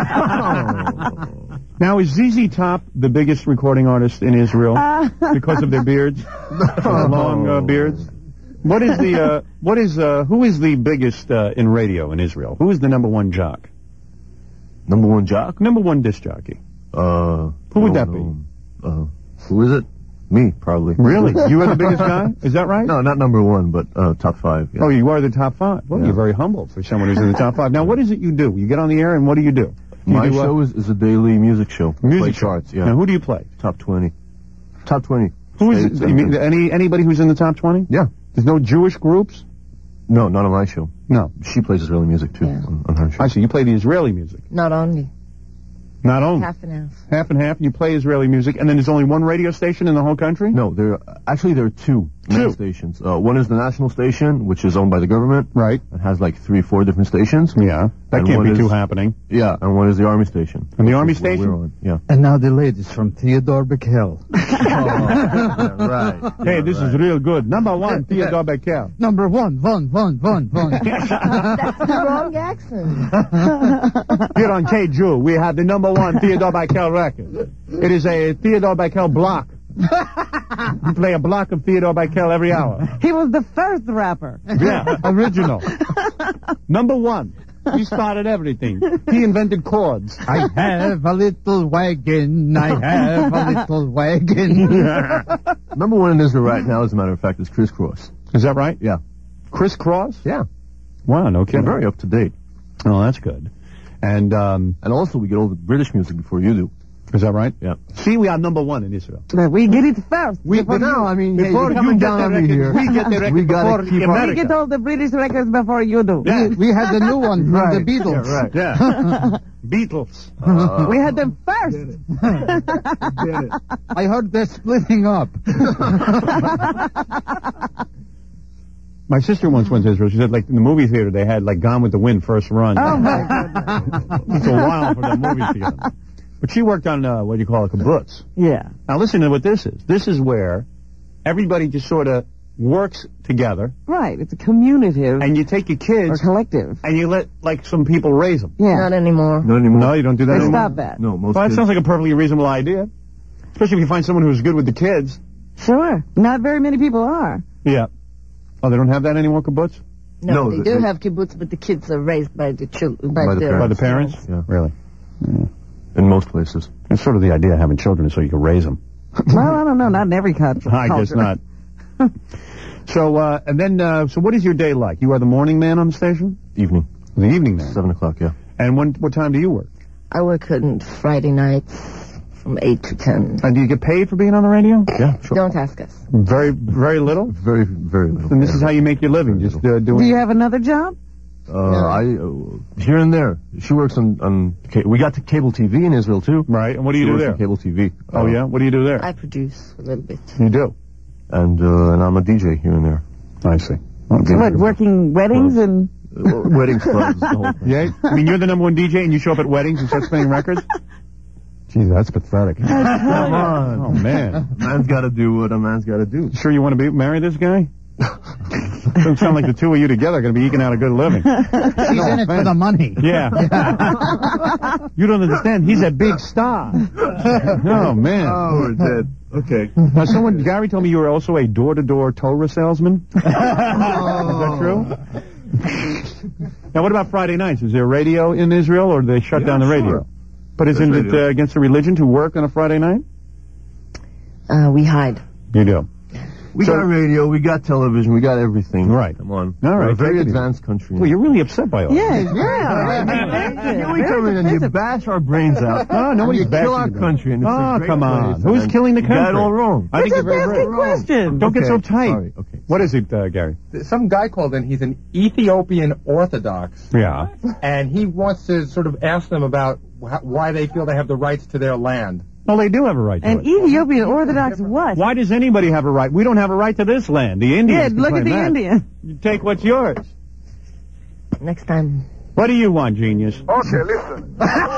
Now, is Z Z Top the biggest recording artist in Israel because of their beards, their long uh, beards? What is the uh, what is uh, who is the biggest uh, in radio in Israel? Who is the number one jock? Number one jock? Number one disc jockey. Uh, Who would I that don't know. Uh, who is it? Me, probably. Really? You are the biggest guy? Is that right? No, not number one, but uh, top five. Yeah. Oh, you are the top five. Well, Yeah. you're very humble for someone who's in the top five. Now, what is it you do? You get on the air, and what do you do? You My do, uh, show is, is a daily music show. We music play show. charts. Yeah. Now, who do you play? Top twenty. Top twenty. Who is States it? You mean, and- any anybody who's in the top twenty? Yeah. There's no Jewish groups? No, not on my show. No. She plays Israeli music too Yeah. on, on her show. I see. You play the Israeli music. Not only. Not only. Half and half. Half and half. You play Israeli music, and then there's only one radio station in the whole country? No, there actually there are two main Two. stations. Uh, one is the national station, which is owned by the government. Right. It has like three, four different stations. Yeah. That And can't one be is- too happening. Yeah, and one is the army station. And the which army is where station? We're on. Yeah. And now the ladies from Theodore Bickel. right. Hey, this is real good. Number one, Theodore Beckel. Number one, one, one, one, one. That's the wrong accent. Here on K Jew, we have the number one Theodore Beckel record. It is a Theodore Beckel block. You play a block of Theodore Beckel every hour. He was the first rapper. Yeah, original. Number one. He started everything. He invented chords. I have a little wagon. I have a little wagon. Number one in Israel right now, as a matter of fact, is Crisscross. Is that right? Yeah. Crisscross? Yeah. Wow, no They're kidding. very up to date. Oh, that's good. And, um, And also, we get all the British music before you do. is that right? Yeah. See, we are number one in Israel. But we get it first. We, But now, I mean, hey, before you're you coming get down the on me record, here. we get the record We gotta before keep on- We America. get all the British records before you do. Yeah. We had the new one from Right. the Beatles. Yeah, right. Yeah. Beatles. Uh, We had them first. I heard they're splitting up. My sister once went to Israel. She said, like, in the movie theater, they had, like, Gone with the Wind first run. Oh, my goodness. It's a while for the movies to get them. But she worked on, uh, what do you call it, kibbutz. Yeah. Now, listen to what this is. This is where everybody just sort of works together, Right. It's a communitive and you take your or kids, collective. and you let, like, some people raise them. Yeah. Not anymore. Not anymore. No, you don't do that They anymore? stopped that. No, most Well, that kids- sounds like a perfectly reasonable idea. Especially if you find someone who's good with the kids. Sure. Not very many people are. Yeah. Oh, they don't have that anymore, kibbutz? No, No, they the- do they- have kibbutz, but the kids are raised by the children, by, By the their By the parents? Yeah. Really? In most places. That's sort of the idea of having children is so you can raise them. Well, I don't know. Not in every country. I guess culture. not. So, uh, and then, uh, so what is your day like? You are the morning man on the station? Evening. The evening man. Seven o'clock, yeah. And when, what time do you work? I work on Friday nights from eight to ten. And do you get paid for being on the radio? Yeah, sure. Don't ask us. Very, very little? Very, very little. And this is how you make your living, just uh, doing... Do you have another job? Uh, I, uh, here and there. She works on, on, ca- we got to cable T V in Israel too. Right, and what do you She do works there? on cable T V. Oh, Uh, yeah? What do you do there? I produce a little bit. You do? And, uh, and I'm a D J here and there. I see. So what, working weddings and... Uh, Weddings, clubs, the whole thing. Yeah? I mean, you're the number one D J and you show up at weddings and start playing records? Jeez, that's pathetic. Come on. Oh, man. A man's gotta do what a man's gotta do. Sure you want to be marry this guy? Doesn't sound like the two of you together are going to be eking out a good living. She's in it for the money. Yeah. You don't understand. He's a big star. Oh, man. Oh, we're dead. Okay. Now, someone, Gary told me you were also a door-to-door Torah salesman. Is that true? Now, what about Friday nights? Is there radio in Israel, or do they shut Yeah, down the radio? sure. But isn't There's it radio. uh, against the religion to work on a Friday night? Uh, we hide. You do. We So- got radio, we got television, we got everything. Right. Come on. All right, We're a very take it easy. advanced country. Well, you're really upset by all Yeah, this. yeah. Here we come in and you bash our brains out. No, nobody's you kill our bashing you. country. And it's Oh, a great come on. place, Who's and killing the you got country? it all wrong. I think We're you're very just asking brave. questions. Don't get so Okay, tight. sorry, okay. What is it, uh, Gary? Some guy called in. He's an Ethiopian Orthodox, Yeah. and he wants to sort of ask them about wh- why they feel they have the rights to their land. Well, they do have a right to An it. Ethiopian Orthodox what? Why does anybody have a right? We don't have a right to this land. The Indians Yeah, can look at claim the that. Indian. You take what's yours. Next time. What do you want, genius? Okay, listen.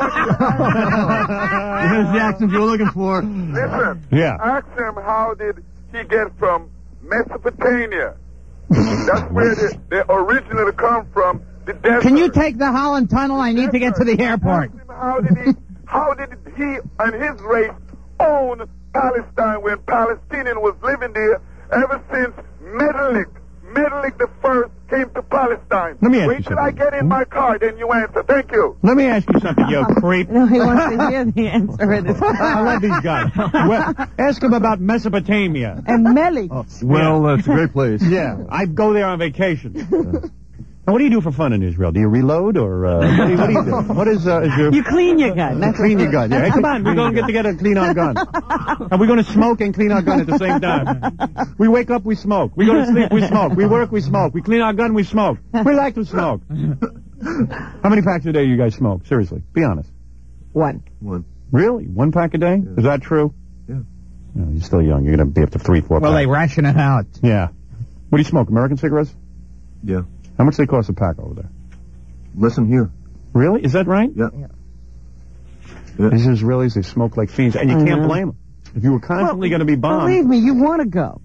Here's the accent you were looking for. Listen. Yeah. Ask him how did he get from Mesopotamia? That's where they, they originally come from, the desert. Can you take the Holland Tunnel? I need to get to the airport. Ask him how did he, how did he and his race own Palestine when Palestinian was living there ever since Menelik, Menelik the first came to Palestine. Let me ask Wait you till I something. get in my car, then you answer. Thank you. Let me ask you something, you creep. No, he wants to hear the answer. And, I love these guys. Well, ask him about Mesopotamia. and Melik. Well, that's a great place. Yeah, I go there on vacation. Now, what do you do for fun in Israel? Do you reload, or uh, what, do you, what do you do? What is, uh, is your... You clean your gun. That's Clean your gun. Yeah. Hey, come on, we're going to get together and clean our gun. And we're going to smoke and clean our gun at the same time. We wake up, we smoke. We go to sleep, we smoke. We work, we smoke. We clean our gun, we smoke. We like to smoke. How many packs a day you guys smoke? Seriously, be honest. one. One. Really? One pack a day? Is that true? Yeah. No, you're still young. You're going to be up to three, four Well, packs. they ration it out. Yeah. What do you smoke? American cigarettes? Yeah. How much do they cost a pack over there? Listen here. Really? Is that right? Yeah. Yeah. Yeah. These Israelis, they smoke like fiends, and you can't Mhm. blame them. If you were constantly going to be bombed. Believe me, you want to go.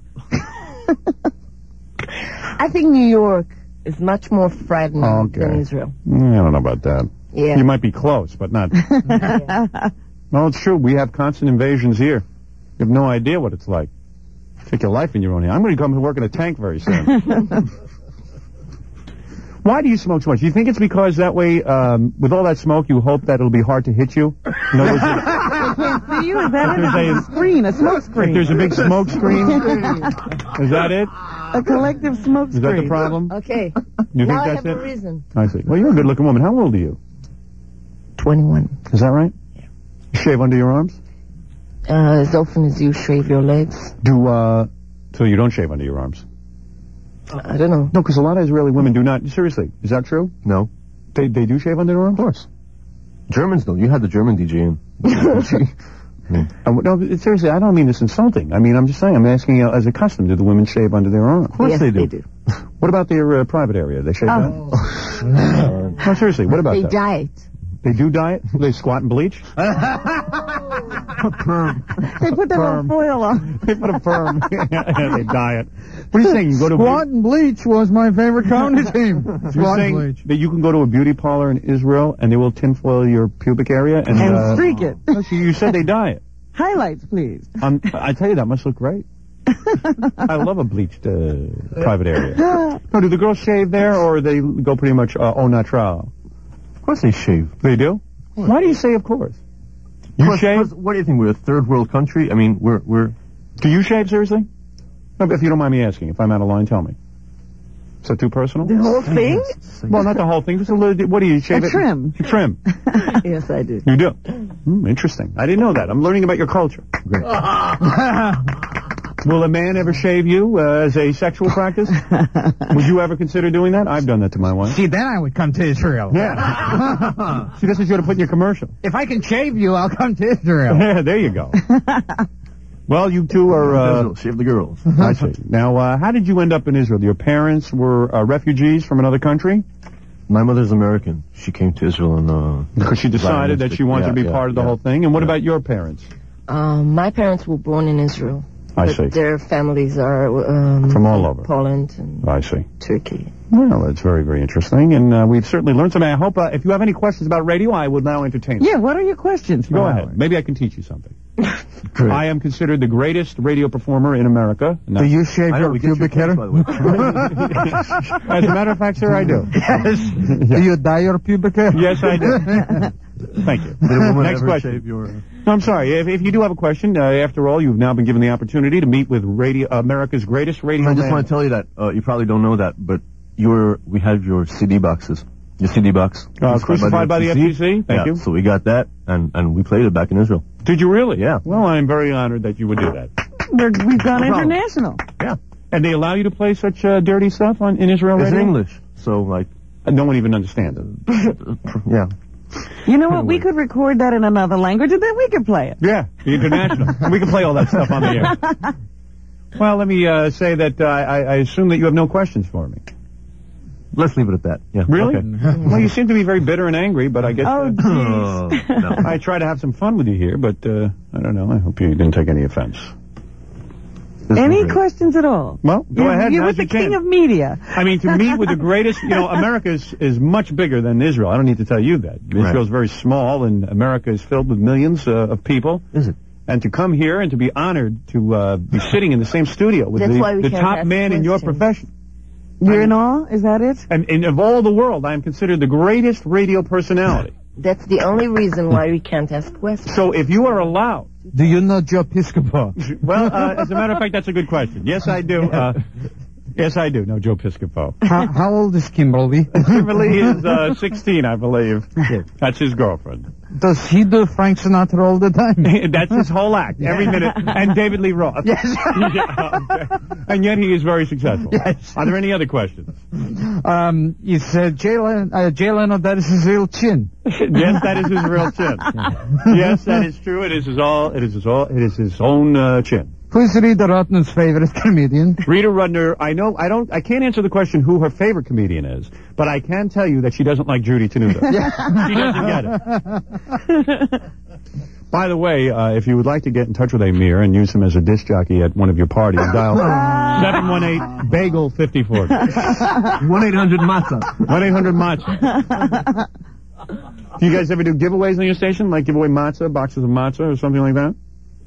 I think New York is much more frightening Okay. than Israel. Mm, I don't know about that. Yeah. You might be close, but not. No, it's true. We have constant invasions here. You have no idea what it's like. Take your life in your own hand. I'm going to come and work in a tank very soon. Why do you smoke so much? Do you think it's because that way, um, with all that smoke, you hope that it'll be hard to hit you? In other words, if- I can't see you. Is that it? There's It's a- a screen, a smoke if screen. there's a big smoke screen, is that it? A collective smoke Is screen. that the problem? Okay. You think now I that's have it? a reason. I see. Well, you're a good-looking woman. How old are you? twenty-one. Is that right? Yeah. You shave under your arms? Uh, as often as you shave your legs. Do, uh, so you don't shave under your arms? I don't know. No, because a lot of Israeli women do not. Seriously, is that true? No. They they do shave under their arms? Of course. Germans don't. You had the German D J in. Uh, no, but seriously, I don't mean this insulting. I mean, I'm just saying, I'm asking you as a custom, do the women shave under their arms? Of course yes, they do. They do. What about their uh, private area? They shave Oh. that? No, seriously, what about They that? diet. They do diet? They squat and bleach? Perm. They put that little foil on. They put a perm. Yeah, they diet. What are you saying? You go to Squat and Bleach was my favorite county team. You're Squat and saying Bleach. that you can go to a beauty parlor in Israel and they will tinfoil your pubic area and, And uh, streak it. no, so you said they diet. Highlights, please. Um, I tell you, that must look great. I love a bleached uh, private area. No, do the girls shave there, or they go pretty much uh, au natural? Of course they shave. They do? Why do you say of course? You Of course, shave? because what do you think? We're a third world country? I mean, we're, we're, Do you shave, seriously? No, if you don't mind me asking. If I'm out of line, tell me. Is that too personal? The whole thing? Well, not the whole thing. Just a little. What do you shave? A it? trim. You trim. Yes, I do. You do. Hmm, interesting. I didn't know that. I'm learning about your culture. Great. Will a man ever shave you uh, as a sexual practice? Would you ever consider doing that? I've done that to my wife. See, then I would come to Israel. Yeah. See, this is what you ought to put in your commercial. If I can shave you, I'll come to Israel. Yeah, there you go. Well, you two are... Uh, shave the girls. I see. Now, uh, how did you end up in Israel? Your parents were uh, refugees from another country? My mother's American. She came to Israel and, uh... Because she decided that she wanted yeah, to be yeah, part of the yeah. whole thing. And what about your parents? Um, my parents were born in Israel. I but see. their families are um, From all over. Poland and I see. Turkey. Well, it's very, very interesting, and uh, we've certainly learned something. I hope uh, if you have any questions about radio, I will now entertain them. Yeah, what are your questions? Go for ahead. Howard? Maybe I can teach you something. I am considered the greatest radio performer in America. No. Do you shave I know, your we get your pubic hair? text, by the way. As a matter of fact, sir, I do. Yes. Do you dye your pubic hair? Yes, I do. Thank you. Did a woman Next ever question. shave your... No, I'm sorry. If, if you do have a question, uh, after all, you've now been given the opportunity to meet with radio, America's greatest radio I just man. want to tell you that, uh, you probably don't know that, but your, we have your C D boxes. Your C D box. Uh, crucified by the F C C? Thank yeah, you. So we got that, and, and we played it back in Israel. Did you really? Yeah. Well, I'm very honored that you would do that. We're, we've gone No problem. international. Yeah. And they allow you to play such uh, dirty stuff on in Israel It's in radio? English, so like, Uh, no one even understands it. yeah. You know what? We could record that in another language, and then we could play it. Yeah, the international. And we can play all that stuff on the air. Well, let me uh, say that uh, I, I assume that you have no questions for me. Let's leave it at that. Yeah. Really? Okay. Well, you seem to be very bitter and angry, but I guess Oh, uh, jeez. Oh, no. I try to have some fun with you here, but uh, I don't know. I hope you didn't take any offense. This is Any great. questions at all? Well, go you're, ahead. You're now's with the your king chance. of media. I mean, to meet with the greatest, you know, America is, is much bigger than Israel. I don't need to tell you that. Right. Israel's very small, and America is filled with millions uh, of people. Is it? And to come here and to be honored to uh, be sitting in the same studio with That's why the, we the can't top ask man in your questions. profession. You're in awe? Is that it? And, and of all the world, I am considered the greatest radio personality. That's the only reason why we can't ask questions. So if you are allowed... Do you know Joe Piscopo? Well, uh, as a matter of fact, that's a good question. Yes, I do. Uh, yes, I do. No, Joe Piscopo. how, how old is Kimberly? Kimberly is uh, sixteen, I believe. That's his girlfriend. Does he do Frank Sinatra all the time? That's his whole act, every minute. And David Lee Roth. Yes. Yeah, okay. And yet he is very successful. Yes. Are there any other questions? Um, is uh, Jay, Len- uh, Jay Leno, that is his real chin. Yes, that is his real chin. Yes, that is true. It is his all. It is his all. It is his own uh, chin. Who's Rita Rotman's favorite comedian? Rita Rudner. I know. I don't. I can't answer the question who her favorite comedian is, but I can tell you that she doesn't like Judy Tenuta. She doesn't get it. By the way, uh, if you would like to get in touch with Amir and use him as a disc jockey at one of your parties, dial seven one eight bagel fifty-four. one eight hundred matzah. one eight hundred matzah. Do you guys ever do giveaways on your station? Like give away matzah, boxes of matzah or something like that?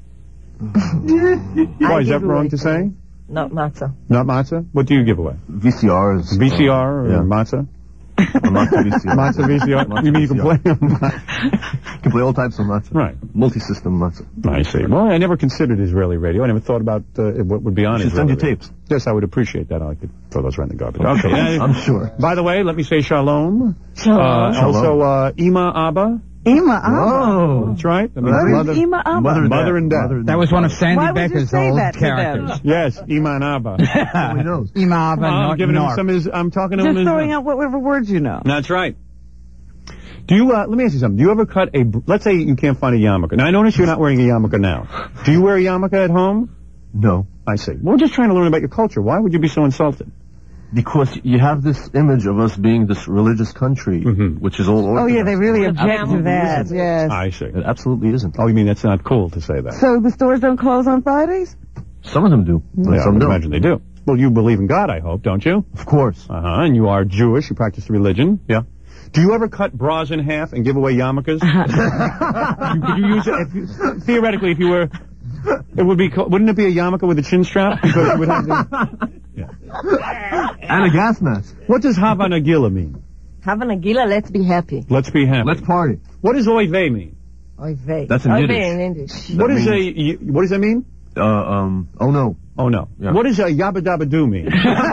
Why, is that wrong to say? Not matzah. Not matzah? What do you give away? V C Rs. V C R or yeah. matzah? Matzah V C R. Matzah V C R? Matzah You mean you V C can R. play You can play all types of matzah. Right. Multi-system matzah. I see. Well, I never considered Israeli radio. I never thought about uh, what would be on You should Israeli send you radio. tapes. Yes, I would appreciate that. I could throw those right in the garbage. Okay. I'm sure. By the way, let me say shalom. Shalom. Uh, Shalom. Also, uh, Ima Abba. Ima Abba. Oh. That's right. That means What mother, is Ima Abba? Mother, Mother and dad. Mother and That was one of Sandy Why would you Becker's say old that to them? characters. Yes, Ima and Abba. Nobody knows. Imava Well, I'm Nor- giving him North. some of his, I'm talking to him. Just his- throwing out whatever words you know. That's right. Do you, uh, let me ask you something. Do you ever cut a, let's say you can't find a yarmulke. Now, I notice you're not wearing a yarmulke now. Do you wear a yarmulke at home? No. I see. We're just trying to learn about your culture. Why would you be so insulted? Because you have this image of us being this religious country, Mhm. which is all Oh, Orthodox. yeah, they really object to absolutely that. isn't. Yes. I see. It absolutely isn't. Oh, you mean that's not cool to say that? So the stores don't close on Fridays? Some of them do, but Yeah, I some would don't. imagine they do. Well, you believe in God, I hope, don't you? Of course. Uh-huh, and you are Jewish, you practice religion. Yeah. Do you ever cut bras in half and give away yarmulkes? you, could you use it, if you, theoretically, if you were, it would be, co- wouldn't it be a yarmulke with a chin strap? Because you would have the, yeah. And a gas mask. What does Hava Nagila mean? Have a nagila, let's be happy. Let's be happy. Let's party. What does oy vey mean? Oy vey. That's in Oy Yiddish. vey in English. What That is means- a, y- what does that mean? Uh, um, oh no. Oh, no. Yeah. What does a yabba dabba doo mean?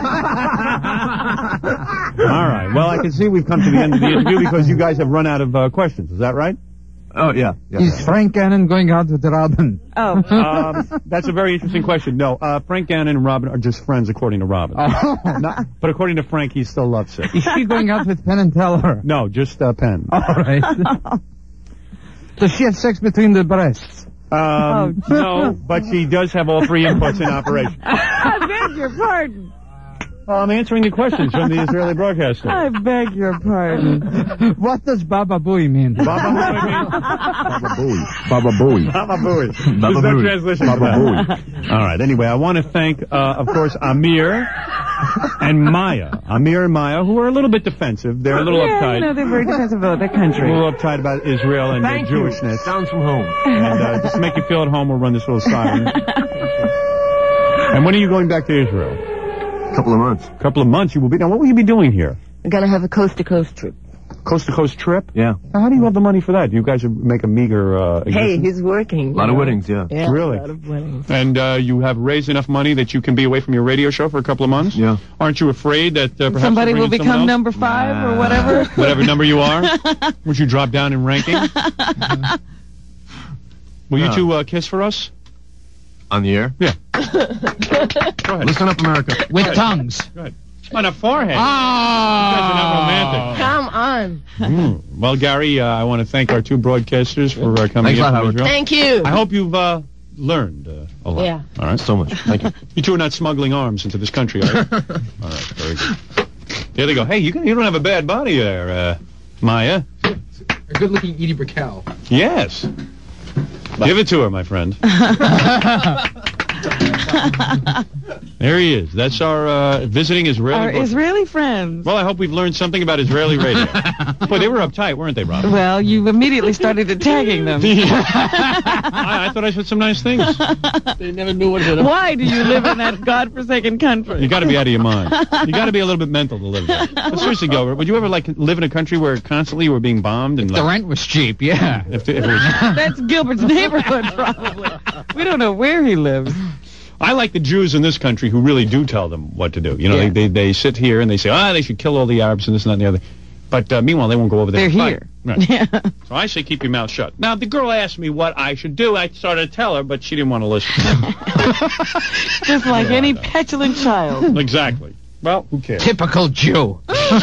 All right. Well, I can see we've come to the end of the interview because you guys have run out of uh, questions. Is that right? Oh, yeah. yeah. Is Frank Cannon going out with Robin? Oh. Um, that's a very interesting question. No, uh, Frank Gannon and Robin are just friends, according to Robin. Oh. Not, but according to Frank, he's still lovesick. Is she going out with Penn and Teller? No, just uh, Penn. All right. Does she have sex between the breasts? Um, Oh, no, but she does have all three inputs in operation. I beg your pardon. Oh, I'm answering the questions from the Israeli broadcaster. I beg your pardon. What does Baba Booey mean? Baba Booey means... Baba Booey. Baba Booey. Baba Booey. Baba There's no Booey. translation Baba for that. Booey. All right. Anyway, I want to thank, uh, of course, Amir and Maya. Amir and Maya, who are a little bit defensive. They're a little yeah, uptight. you know, they're very defensive about their A country. little uptight about Israel and Thank their you. Jewishness. Sounds from home. And uh, just to make you feel at home, we'll run this little siren. And when are you going back to Israel? A couple of months. A couple of months you will be. Now, what will you be doing here? We're gonna have a coast-to-coast trip. Coast-to-coast trip? Yeah. Now, how do you have the money for that? You guys make a meager uh, Hey, existence? he's working. A lot you of know. weddings, yeah. Yeah, Really? a lot of weddings. And uh, you have raised enough money that you can be away from your radio show for a couple of months? Yeah. Aren't you afraid that uh, perhaps Somebody you'll will bring in become someone else? number five or whatever. Whatever number you are? Would you drop down in ranking? Will you No. two uh, kiss for us? On the air? Yeah. Go ahead. Listen up, America. With tongues. Go ahead. On a forehead. Oh. You guys are not romantic. Come on. Mm. Well, Gary, uh, I want to thank our two broadcasters for uh, coming Thanks in a lot, from Howard. Israel. Thank you. I hope you've uh, learned uh, a lot. Yeah. All right. So much. Thank you. You two are not smuggling arms into this country, are you? All right. Very good. There they go. Hey, you, can, you don't have a bad body there, uh, Maya. A good-looking Edie Brickell. Yes. Give it to her, my friend. There he is. That's our uh, visiting Israeli. Our broadcaster. Israeli friends. Well, I hope we've learned something about Israeli radio. Boy, they were uptight, weren't they, Rob? Well, you immediately started attacking them. I, I thought I said some nice things. They never knew what it was. Why do you live in that godforsaken country? You got to be out of your mind. You got to be a little bit mental to live there. But seriously, Gilbert, would you ever like live in a country where constantly you were being bombed and The like, rent was cheap, yeah. if, if it was? That's Gilbert's neighborhood, probably. We don't know where he lives. I like the Jews in this country who really do tell them what to do. You know, Yeah. they, they they sit here and they say, ah, they should kill all the Arabs and this and that and the other. But uh, meanwhile, they won't go over there. They're and fight. here. Right. Yeah. So I say keep your mouth shut. Now, the girl asked me what I should do. I started to tell her, but she didn't want to listen. Just like any petulant child. Exactly. Well, who cares? Typical Jew.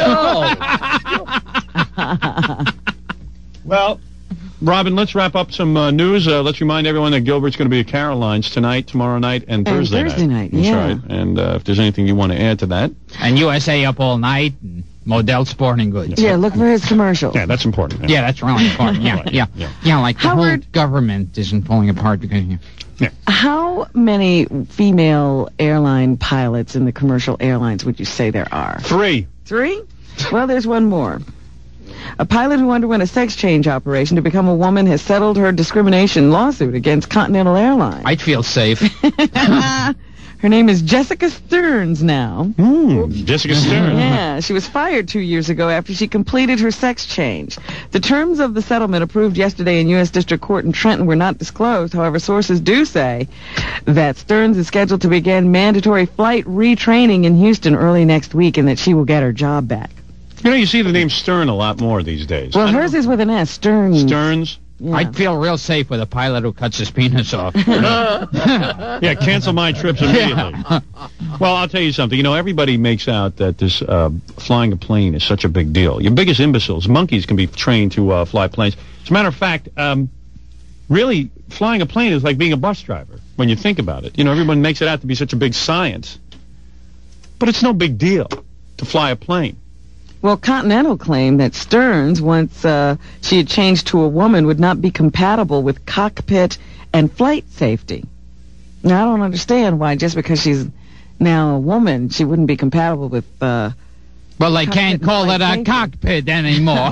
Well, Robin, let's wrap up some uh, news. Uh, let's remind everyone that Gilbert's going to be at Caroline's tonight, tomorrow night, and, And Thursday, Thursday night, That's yeah. right. And uh, if there's anything you want to add to that. And U S A Up All Night, and Model Sporting Goods. Yeah, look for his commercial. Yeah, that's important. Yeah, that's really important. Yeah, Right, yeah, yeah. yeah. Like the Howard- whole government isn't falling apart because you. How many female airline pilots in the commercial airlines would you say there are? Three. Three? Well, there's one more. A pilot who underwent a sex change operation to become a woman has settled her discrimination lawsuit against Continental Airlines. I'd feel safe. Her name is Jessica Stearns now. Mm, Jessica Stern. Yeah, she was fired two years ago after she completed her sex change. The terms of the settlement approved yesterday in U S District Court in Trenton were not disclosed. However, sources do say that Stearns is scheduled to begin mandatory flight retraining in Houston early next week and that she will get her job back. You know, you see the name Stern a lot more these days. Well, hers is with an S, Stearns. Stearns. Yeah. I'd feel real safe with a pilot who cuts his penis off. Yeah, cancel my trips immediately. Well, I'll tell you something. You know, everybody makes out that this uh, flying a plane is such a big deal. Your biggest imbeciles, monkeys, can be trained to uh, fly planes. As a matter of fact, um, really, flying a plane is like being a bus driver when you think about it. You know, everyone makes it out to be such a big science. But it's no big deal to fly a plane. Well, Continental claimed that Stearns, once uh, she had changed to a woman, would not be compatible with cockpit and flight safety. Now, I don't understand why just because she's now a woman, she wouldn't be compatible with... Uh, Well, they Cockpit can't and call it flight a safety. cockpit anymore.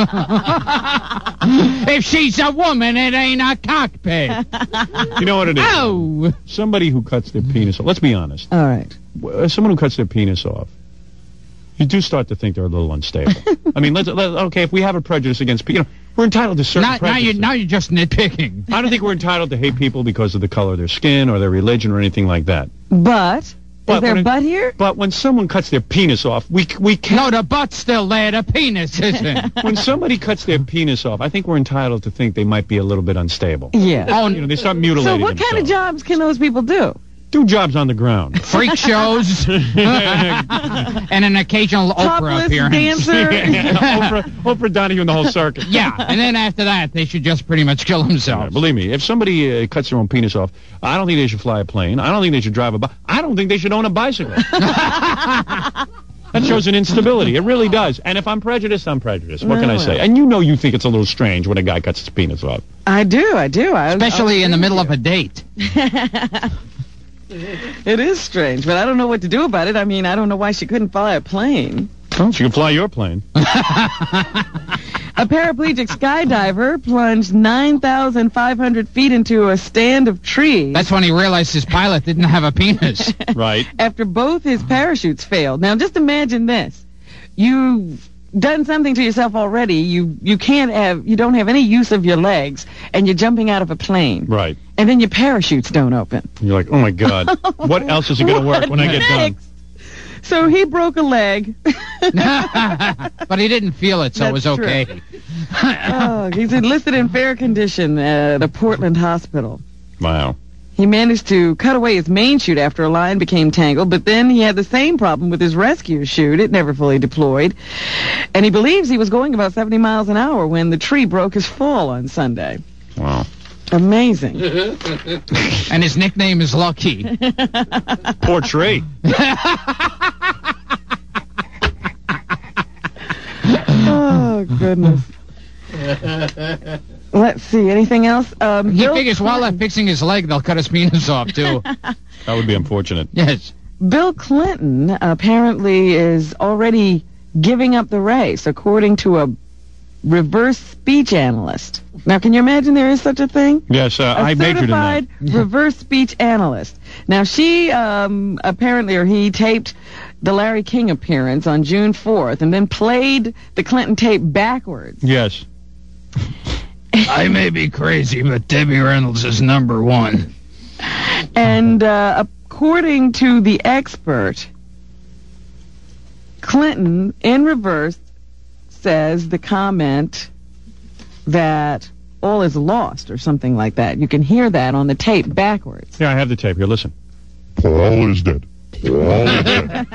If she's a woman, it ain't a cockpit. You know what it is? Oh! Somebody who cuts their penis off. Let's be honest. all right. Uh, Someone who cuts their penis off, you do start to think they're a little unstable. I mean, let's, let, okay, if we have a prejudice against people, you know, we're entitled to certain Now, now, prejudices. you're, now you're just nitpicking. I don't think we're entitled to hate people because of the color of their skin or their religion or anything like that. But, But is there when a it- butt here? But when someone cuts their penis off, we we No, can't. the butt's still there. The penis isn't. When somebody cuts their penis off, I think we're entitled to think they might be a little bit unstable. Yeah. Oh, You know, they start So mutilating what kind of themselves. jobs can those people do? Do jobs on the ground. Freak shows. And an occasional Oprah Topless appearance. dancer. Oprah, Oprah Donahue and the whole circuit. Yeah, and then after that, they should just pretty much kill Yeah, themselves. believe me, if somebody uh, cuts their own penis off, I don't think they should fly a plane. I don't think they should drive a bike. I don't think they should own a bicycle. That shows an instability. It really does. And if I'm prejudiced, I'm prejudiced. What can I say? And you know you think it's a little strange when a guy cuts his penis off. I do, I do. I, Especially I in the middle you. of a date. It is strange, but I don't know what to do about it. I mean, I don't know why she couldn't fly a plane. Well, she can fly your plane. A paraplegic skydiver plunged nine thousand five hundred feet into a stand of trees. That's when he realized his pilot didn't have a penis. Right. After both his parachutes failed. Now, just imagine this. You've done something to yourself already. You you can't have, you don't have any use of your legs, and you're jumping out of a plane. Right. And then your parachutes don't open. You're like, oh, my God. What else is it going to work when I get done? Next? So he broke a leg. But he didn't feel it, so it was That's true. okay. Oh, he's enlisted in fair condition at a Portland hospital. Wow. He managed to cut away his main chute after a line became tangled, but then he had the same problem with his rescue chute. It never fully deployed. And he believes he was going about seventy miles an hour when the tree broke his fall on Sunday. Wow. Amazing. And his nickname is Lucky. Poor tree. Oh, goodness. Let's see. Anything else? Um, He Bill figures while they're fixing his leg, they'll cut his penis off, too. That would be unfortunate. Yes. Bill Clinton apparently is already giving up the race, according to a reverse speech analyst. Now, can you imagine there is such a thing? Yes, uh, A I majored in that. certified reverse speech analyst. Now, she um, apparently, or he taped the Larry King appearance on June fourth and then played the Clinton tape backwards. Yes. I may be crazy, but Debbie Reynolds is number one. And uh, according to the expert, Clinton, in reverse, says the comment that all is lost or something like that. You can hear that on the tape backwards. Yeah, I have the tape here. Listen. All is dead. All is dead.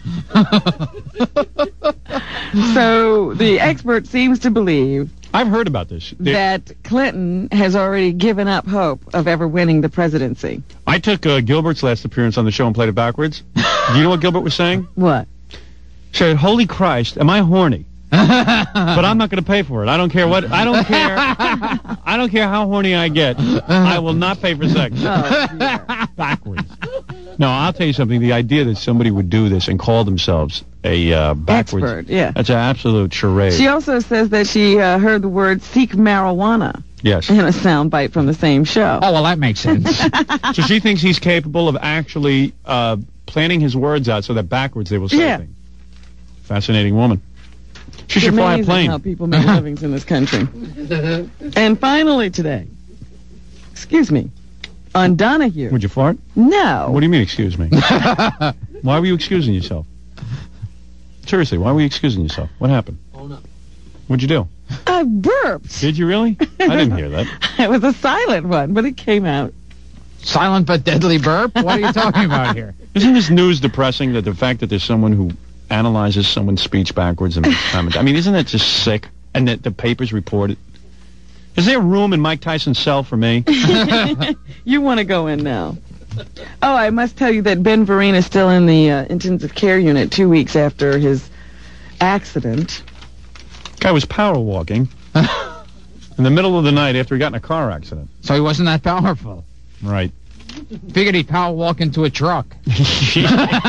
So the expert seems to believe I've heard about this. They- that Clinton has already given up hope of ever winning the presidency. I took uh, Gilbert's last appearance on the show and played it backwards. Do you know what Gilbert was saying? What? He said, holy Christ, am I horny? But I'm not going to pay for it. I don't care what. I don't care. I don't care how horny I get. I will not pay for sex. Oh, dear. Backwards. No, I'll tell you something. The idea that somebody would do this and call themselves a uh, backwards. Expert, yeah. That's an absolute charade. She also says that she uh, heard the word seek marijuana Yes. in a soundbite from the same show. Oh, well, that makes sense. So she thinks he's capable of actually uh, planning his words out so that backwards they will say Yeah. things. Fascinating woman. She It's should fly a amazing plane. how people make livings in this country. And finally today, excuse me, on Donahue. Would you fart? No. What do you mean, excuse me? Why were you excusing yourself? Seriously, why were you excusing yourself? What happened? What'd you do? I burped. Did you really? I didn't hear that. It was a silent one, but it came out. Silent but deadly burp? What are you talking about here? Isn't this news depressing, that the fact that there's someone who analyzes someone's speech backwards and makes comments? I mean, isn't that just sick? And that the papers report it? Is there room in Mike Tyson's cell for me? You want to go in now. Oh, I must tell you that Ben Vereen is still in the uh, intensive care unit two weeks after his accident. Guy was power walking in the middle of the night after he got in a car accident. So he wasn't that powerful. Right. Figured he'd power walk into a truck. He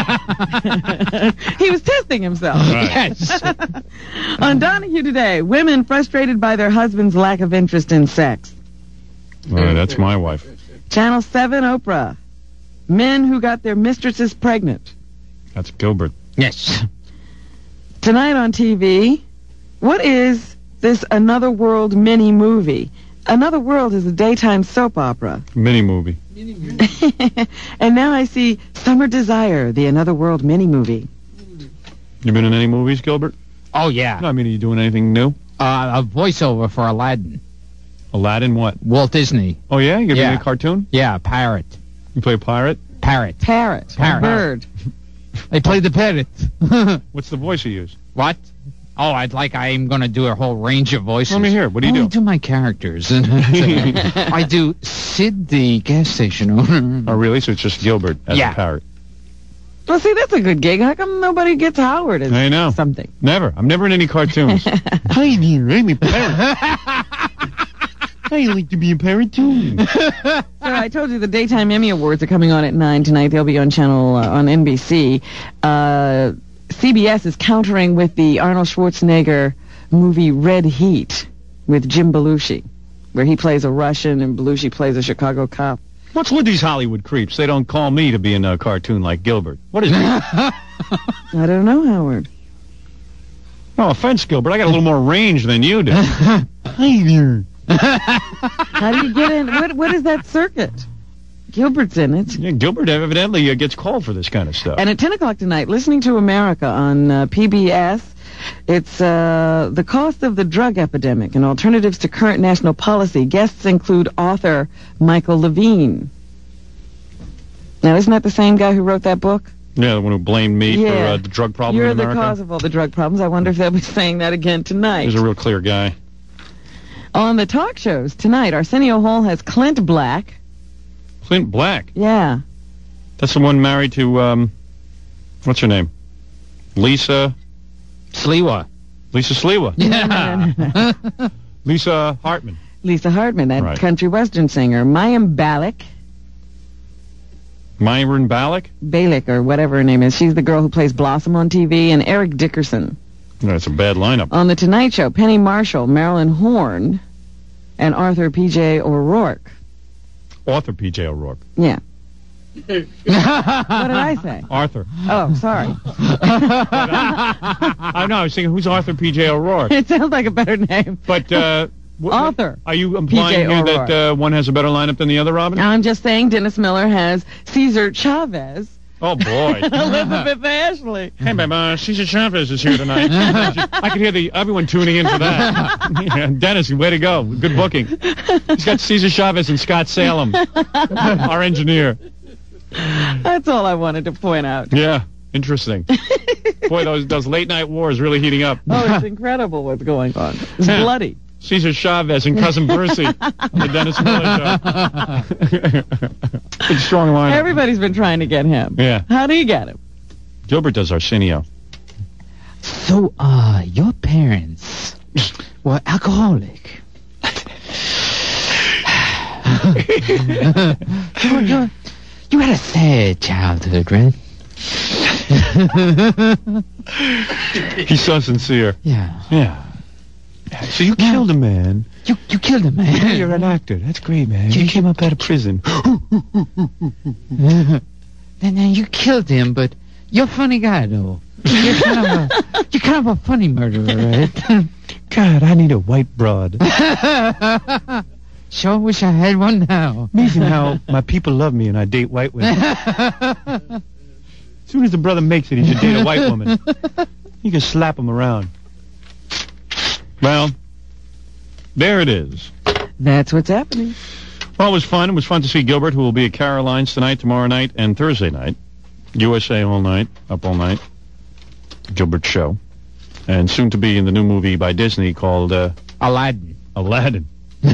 was testing himself. Right. Yes. On Donahue today, women frustrated by their husband's lack of interest in sex. All right, that's my wife. Channel seven Oprah. Men who got their mistresses pregnant. That's Gilbert. Yes. Tonight on T V, what is this Another World mini movie? Another World is a daytime soap opera. Mini movie. And now I see Summer Desire, the Another World mini movie. You been in any movies, Gilbert? Oh, yeah. No, I mean, are you doing anything new? Uh, a voiceover for Aladdin. Aladdin what? Walt Disney. Oh, yeah? You gonna Yeah. be in a cartoon? Yeah, pirate. You play a pirate? Parrot. Parrot. Parrot. Bird. I played the parrot. What's the voice you use? What? Oh, I'd like, I'm going to do a whole range of voices. Let me hear. What do you oh, do? I do my characters. I do Sid, the gas station owner. Oh, really? So it's just Gilbert as Yeah. a parrot. Well, see, that's a good gig. How come nobody gets Howard as I know. something? Never. I'm never in any cartoons. Hi there, I'm a parrot. I like to be a parrot too. So I told you the Daytime Emmy Awards are coming on at nine tonight. They'll be on channel uh, on N B C. Uh, C B S is countering with the Arnold Schwarzenegger movie Red Heat with Jim Belushi, where he plays a Russian and Belushi plays a Chicago cop. What's with these Hollywood creeps? They don't call me to be in a cartoon like Gilbert. What is it? I don't know, Howard. No offense, Gilbert. I got a little more range than you do. Hi there. How do you get in? What What is that circuit? Gilbert's in it. Yeah, Gilbert evidently uh, gets called for this kind of stuff. And at ten o'clock tonight, Listening to America on uh, P B S, it's uh, the cost of the drug epidemic and alternatives to current national policy. Guests include author Michael Levine. Now, isn't that the same guy who wrote that book? Yeah, the one who blamed me Yeah. for uh, the drug problem You're in the America. cause of all the drug problems. I wonder if they'll be saying that again tonight. He's a real clear guy. On the talk shows tonight, Arsenio Hall has Clint Black. Clint Black. Yeah. That's the one married to, um, what's her name? Lisa. Sliwa. Lisa Sliwa. Yeah. Lisa Hartman. Lisa Hartman, that Right. country western singer. Mayim Bialik. Myron Ballack. Balick, or whatever her name is. She's the girl who plays Blossom on T V. And Eric Dickerson. That's a bad lineup. On The Tonight Show, Penny Marshall, Marilyn Horne, and Arthur P J. O'Rourke. Author P J. O'Rourke. Yeah. What did I say? Arthur. Oh, sorry. I know, I was thinking, who's Arthur P J. O'Rourke? It sounds like a better name. But, uh... What, Author. Are you implying P J here O'Rourke. that uh, one has a better lineup than the other, Robin? I'm just saying Dennis Miller has Cesar Chavez. Oh, boy. Elizabeth Ashley. Hey, babe, uh, Cesar Chavez is here tonight. I could hear the everyone tuning in for that. Yeah, Dennis, way to go. Good booking. He's got Cesar Chavez and Scott Salem, our engineer. That's all I wanted to point out. Yeah, interesting. Boy, those those late night wars really heating up. Oh, it's incredible what's going on. It's bloody. Cesar Chavez and Cousin Percy on the Dennis Miller Show. Good strong line. Everybody's been trying to get him. Yeah. How do you get him? Gilbert does Arsenio. So, uh, your parents were alcoholic. you, you, you had a sad childhood, right? He's so sincere. Yeah. Yeah. So you killed a man. You you killed a man. You're an actor. That's great, man. You came up out of prison. And then you killed him, but you're a funny guy, though. You're kind of a, you're kind of a funny murderer, right? God, I need a white broad. Sure wish I had one now. Amazing how my people love me and I date white women. As soon as the brother makes it, he should date a white woman. You can slap him around. Well, there it is. That's what's happening. Well, it was fun. It was fun to see Gilbert, who will be at Caroline's tonight, tomorrow night, and Thursday night. U S A all night, up all night. Gilbert show. And soon to be in the new movie by Disney called uh, Aladdin. Aladdin.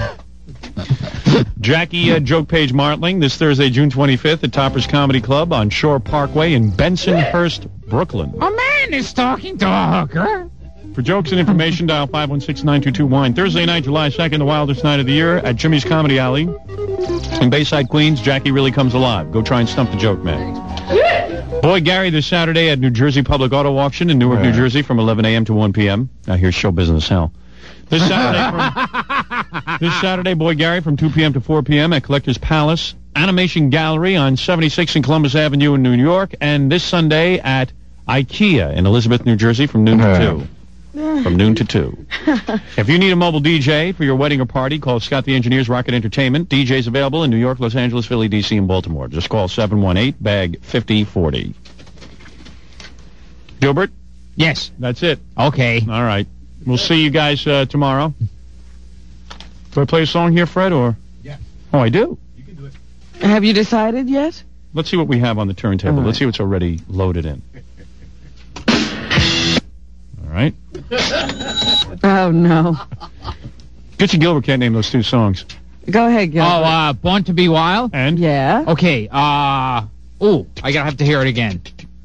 Jackie uh, Joke Page Martling this Thursday, June twenty-fifth at Topper's Comedy Club on Shore Parkway in Bensonhurst, Brooklyn. A man is talking to a hooker. For jokes and information, dial five one six, nine two two, wine. Thursday night, July second, the wildest night of the year at Jimmy's Comedy Alley in Bayside, Queens. Jackie really comes alive. Go try and stump the joke man. Boy Gary this Saturday at New Jersey Public Auto Auction in Newark, New Jersey from eleven a.m. to one p.m. Now here's show business hell. This Saturday, from, this Saturday, Boy Gary from two p.m. to four p.m. at Collector's Palace Animation Gallery on seventy-sixth and Columbus Avenue in New York. And this Sunday at IKEA in Elizabeth, New Jersey from noon to two. From noon to two. If you need a mobile D J for your wedding or party, call Scott the Engineer's Rocket Entertainment. D Js available in New York, Los Angeles, Philly, D C, and Baltimore. Just call seven one eight, B A G, fifty forty. Gilbert? Yes. That's it. Okay. All right. We'll see you guys uh, tomorrow. Do I play a song here, Fred, or? Yeah. Oh, I do? You can do it. Have you decided yet? Let's see what we have on the turntable. All right. Let's see what's already loaded in. All right. Oh, no. Get you Gilbert can't name those two songs. Go ahead, Gilbert. Oh, uh, Born to Be Wild? And? Yeah. Okay, uh... Oh, I gotta have to hear it again.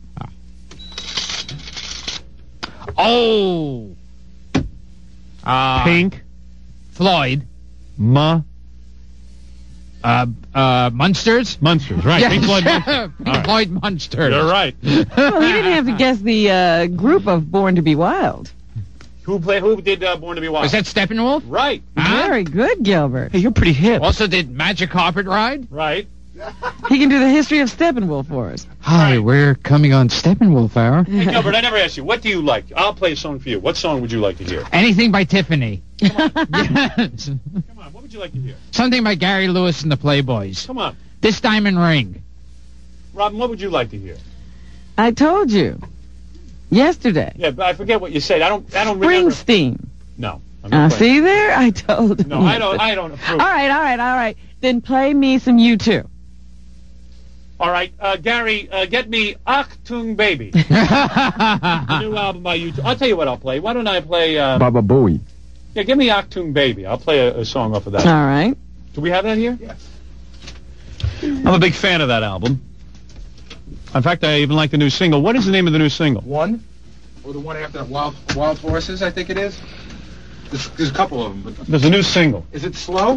Oh! Uh... Pink. Floyd. Ma. Uh, uh, Munsters? Munsters, right. Yes. Pink Floyd Munsters. Pink All right. Floyd Munsters. You're right. Well, he didn't have to guess the uh, group of Born to Be Wild. Who play? Who did uh, Born to Be Wild? Was that Steppenwolf? Right. Huh? Very good, Gilbert. Hey, you're pretty hip. Also did Magic Carpet Ride? Right. He can do the history of Steppenwolf for us. Hi, we're coming on Steppenwolf Hour. Hey, Gilbert, I never asked you. What do you like? I'll play a song for you. What song would you like to hear? Anything by Tiffany. Yes. Come on. What would you like to hear? Something by Gary Lewis and the Playboys. Come on. This Diamond Ring. Robin, what would you like to hear? I told you. Yesterday. Yeah, but I forget what you said. I don't. I don't remember. Springsteen. No. I'm Uh, not playing. see there? I told him. No, I don't. I don't approve. All right, all right, all right. Then play me some U two. All right, uh, Gary, uh, get me Achtung Baby. The new album by U two. I'll tell you what I'll play. Why don't I play... Uh, Baba Bowie. yeah, give me Achtung Baby. I'll play a, a song off of that. All right. Do we have that here? Yes. I'm a big fan of that album. In fact, I even like the new single. What is the name of the new single? One? Or the one after that, Wild, Wild Horses, I think it is? There's, there's a couple of them. But There's a new single. is it slow?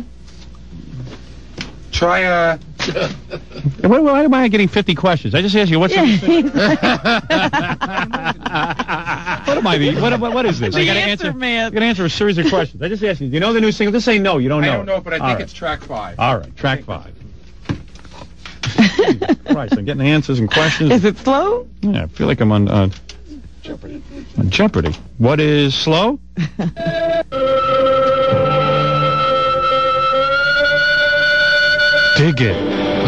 Try, uh... Why, why am I getting fifty questions? I just asked you what's the new single. What am I? the- What, what, what is this? The I gotta answer, answer. man. I gotta answer a series of questions. I just asked you. Do you know the new single? Just say no. You don't know. I don't know, it. but I All think right. it's track five. All right, track five. Jesus Christ, I'm getting answers and questions. Is it slow? Yeah, I feel like I'm on uh, Jeopardy. on Jeopardy. What is slow? Dig it.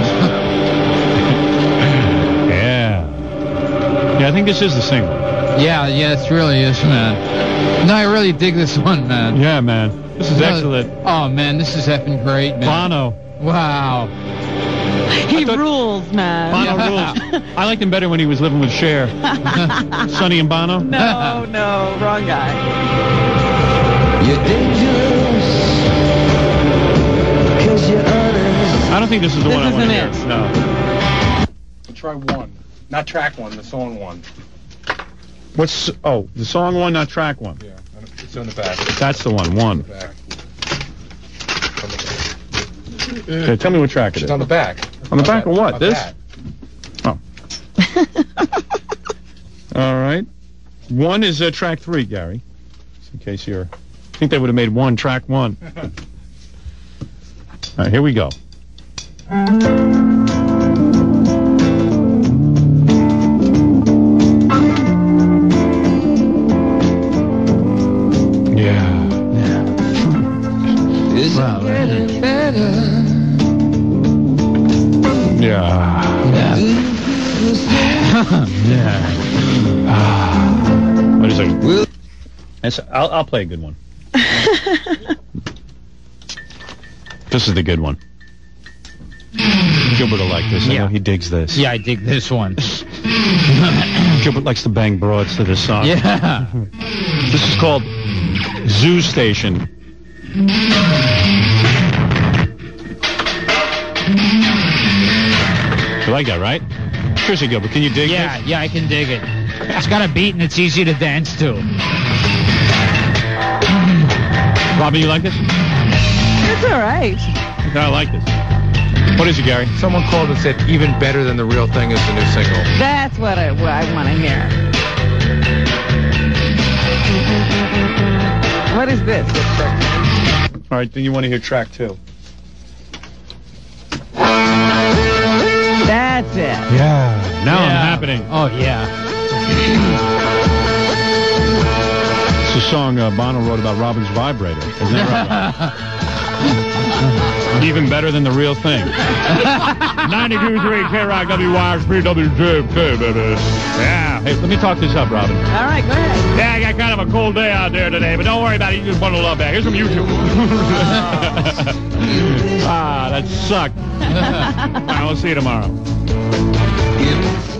Yeah. Yeah, I think this is the single. Yeah, yeah, it really is, man. No, I really dig this one, man. Yeah, man. This is No, excellent. Oh, man, this is effing great, man. Bono. Wow. He thought- rules, man. Bono rules. I liked him better when he was living with Cher. Sonny and Bono? No, no, wrong guy. You're dangerous, cause you're honest. I don't think this is the This one I want to isn't hear. it. No. Try one. Not track one, the song one. What's, oh, the song one, not track one. Yeah, it's on the back. That's the one, one. Back. Okay, tell me what track it It's is. on the back. On the back of what? Of This? that. All right. One is uh, track three, Gary. Just in case you're... I think they would have made one track one. All right, here we go. Yeah. Is Wow, it getting better? Yeah. Yeah. Ah. Wait a second. Will- That's, I'll, I'll play a good one. This is the good one. Gilbert will like this. I Yeah. know he digs this. Yeah, I dig this one. Gilbert likes to bang broads to this song. Yeah. This is called Zoo Station. You like that, right? Seriously, Gilbert, can you dig Yeah, this? yeah, I can dig it. It's got a beat and it's easy to dance to. Robin, you like this? It's all right. I like this. What is it, Gary? Someone called and said even better than the real thing is the new single. That's what I, what I want to hear. What is this? All right, then you want to hear track two. That's it. Yeah. Now I'm Yeah. happening. Oh, yeah. It's a song uh, Bono wrote about Robin's vibrator. Isn't that right? Even better than the real thing. ninety-two point three K Rock W Y R P W J K, baby. Yeah. Hey, let me talk this up, Robin. All right, go ahead. Yeah, I got kind of a cold day out there today, but don't worry about it. You can just bundle up back. Here's some YouTube. Ah, that sucked. All right, we'll see you tomorrow.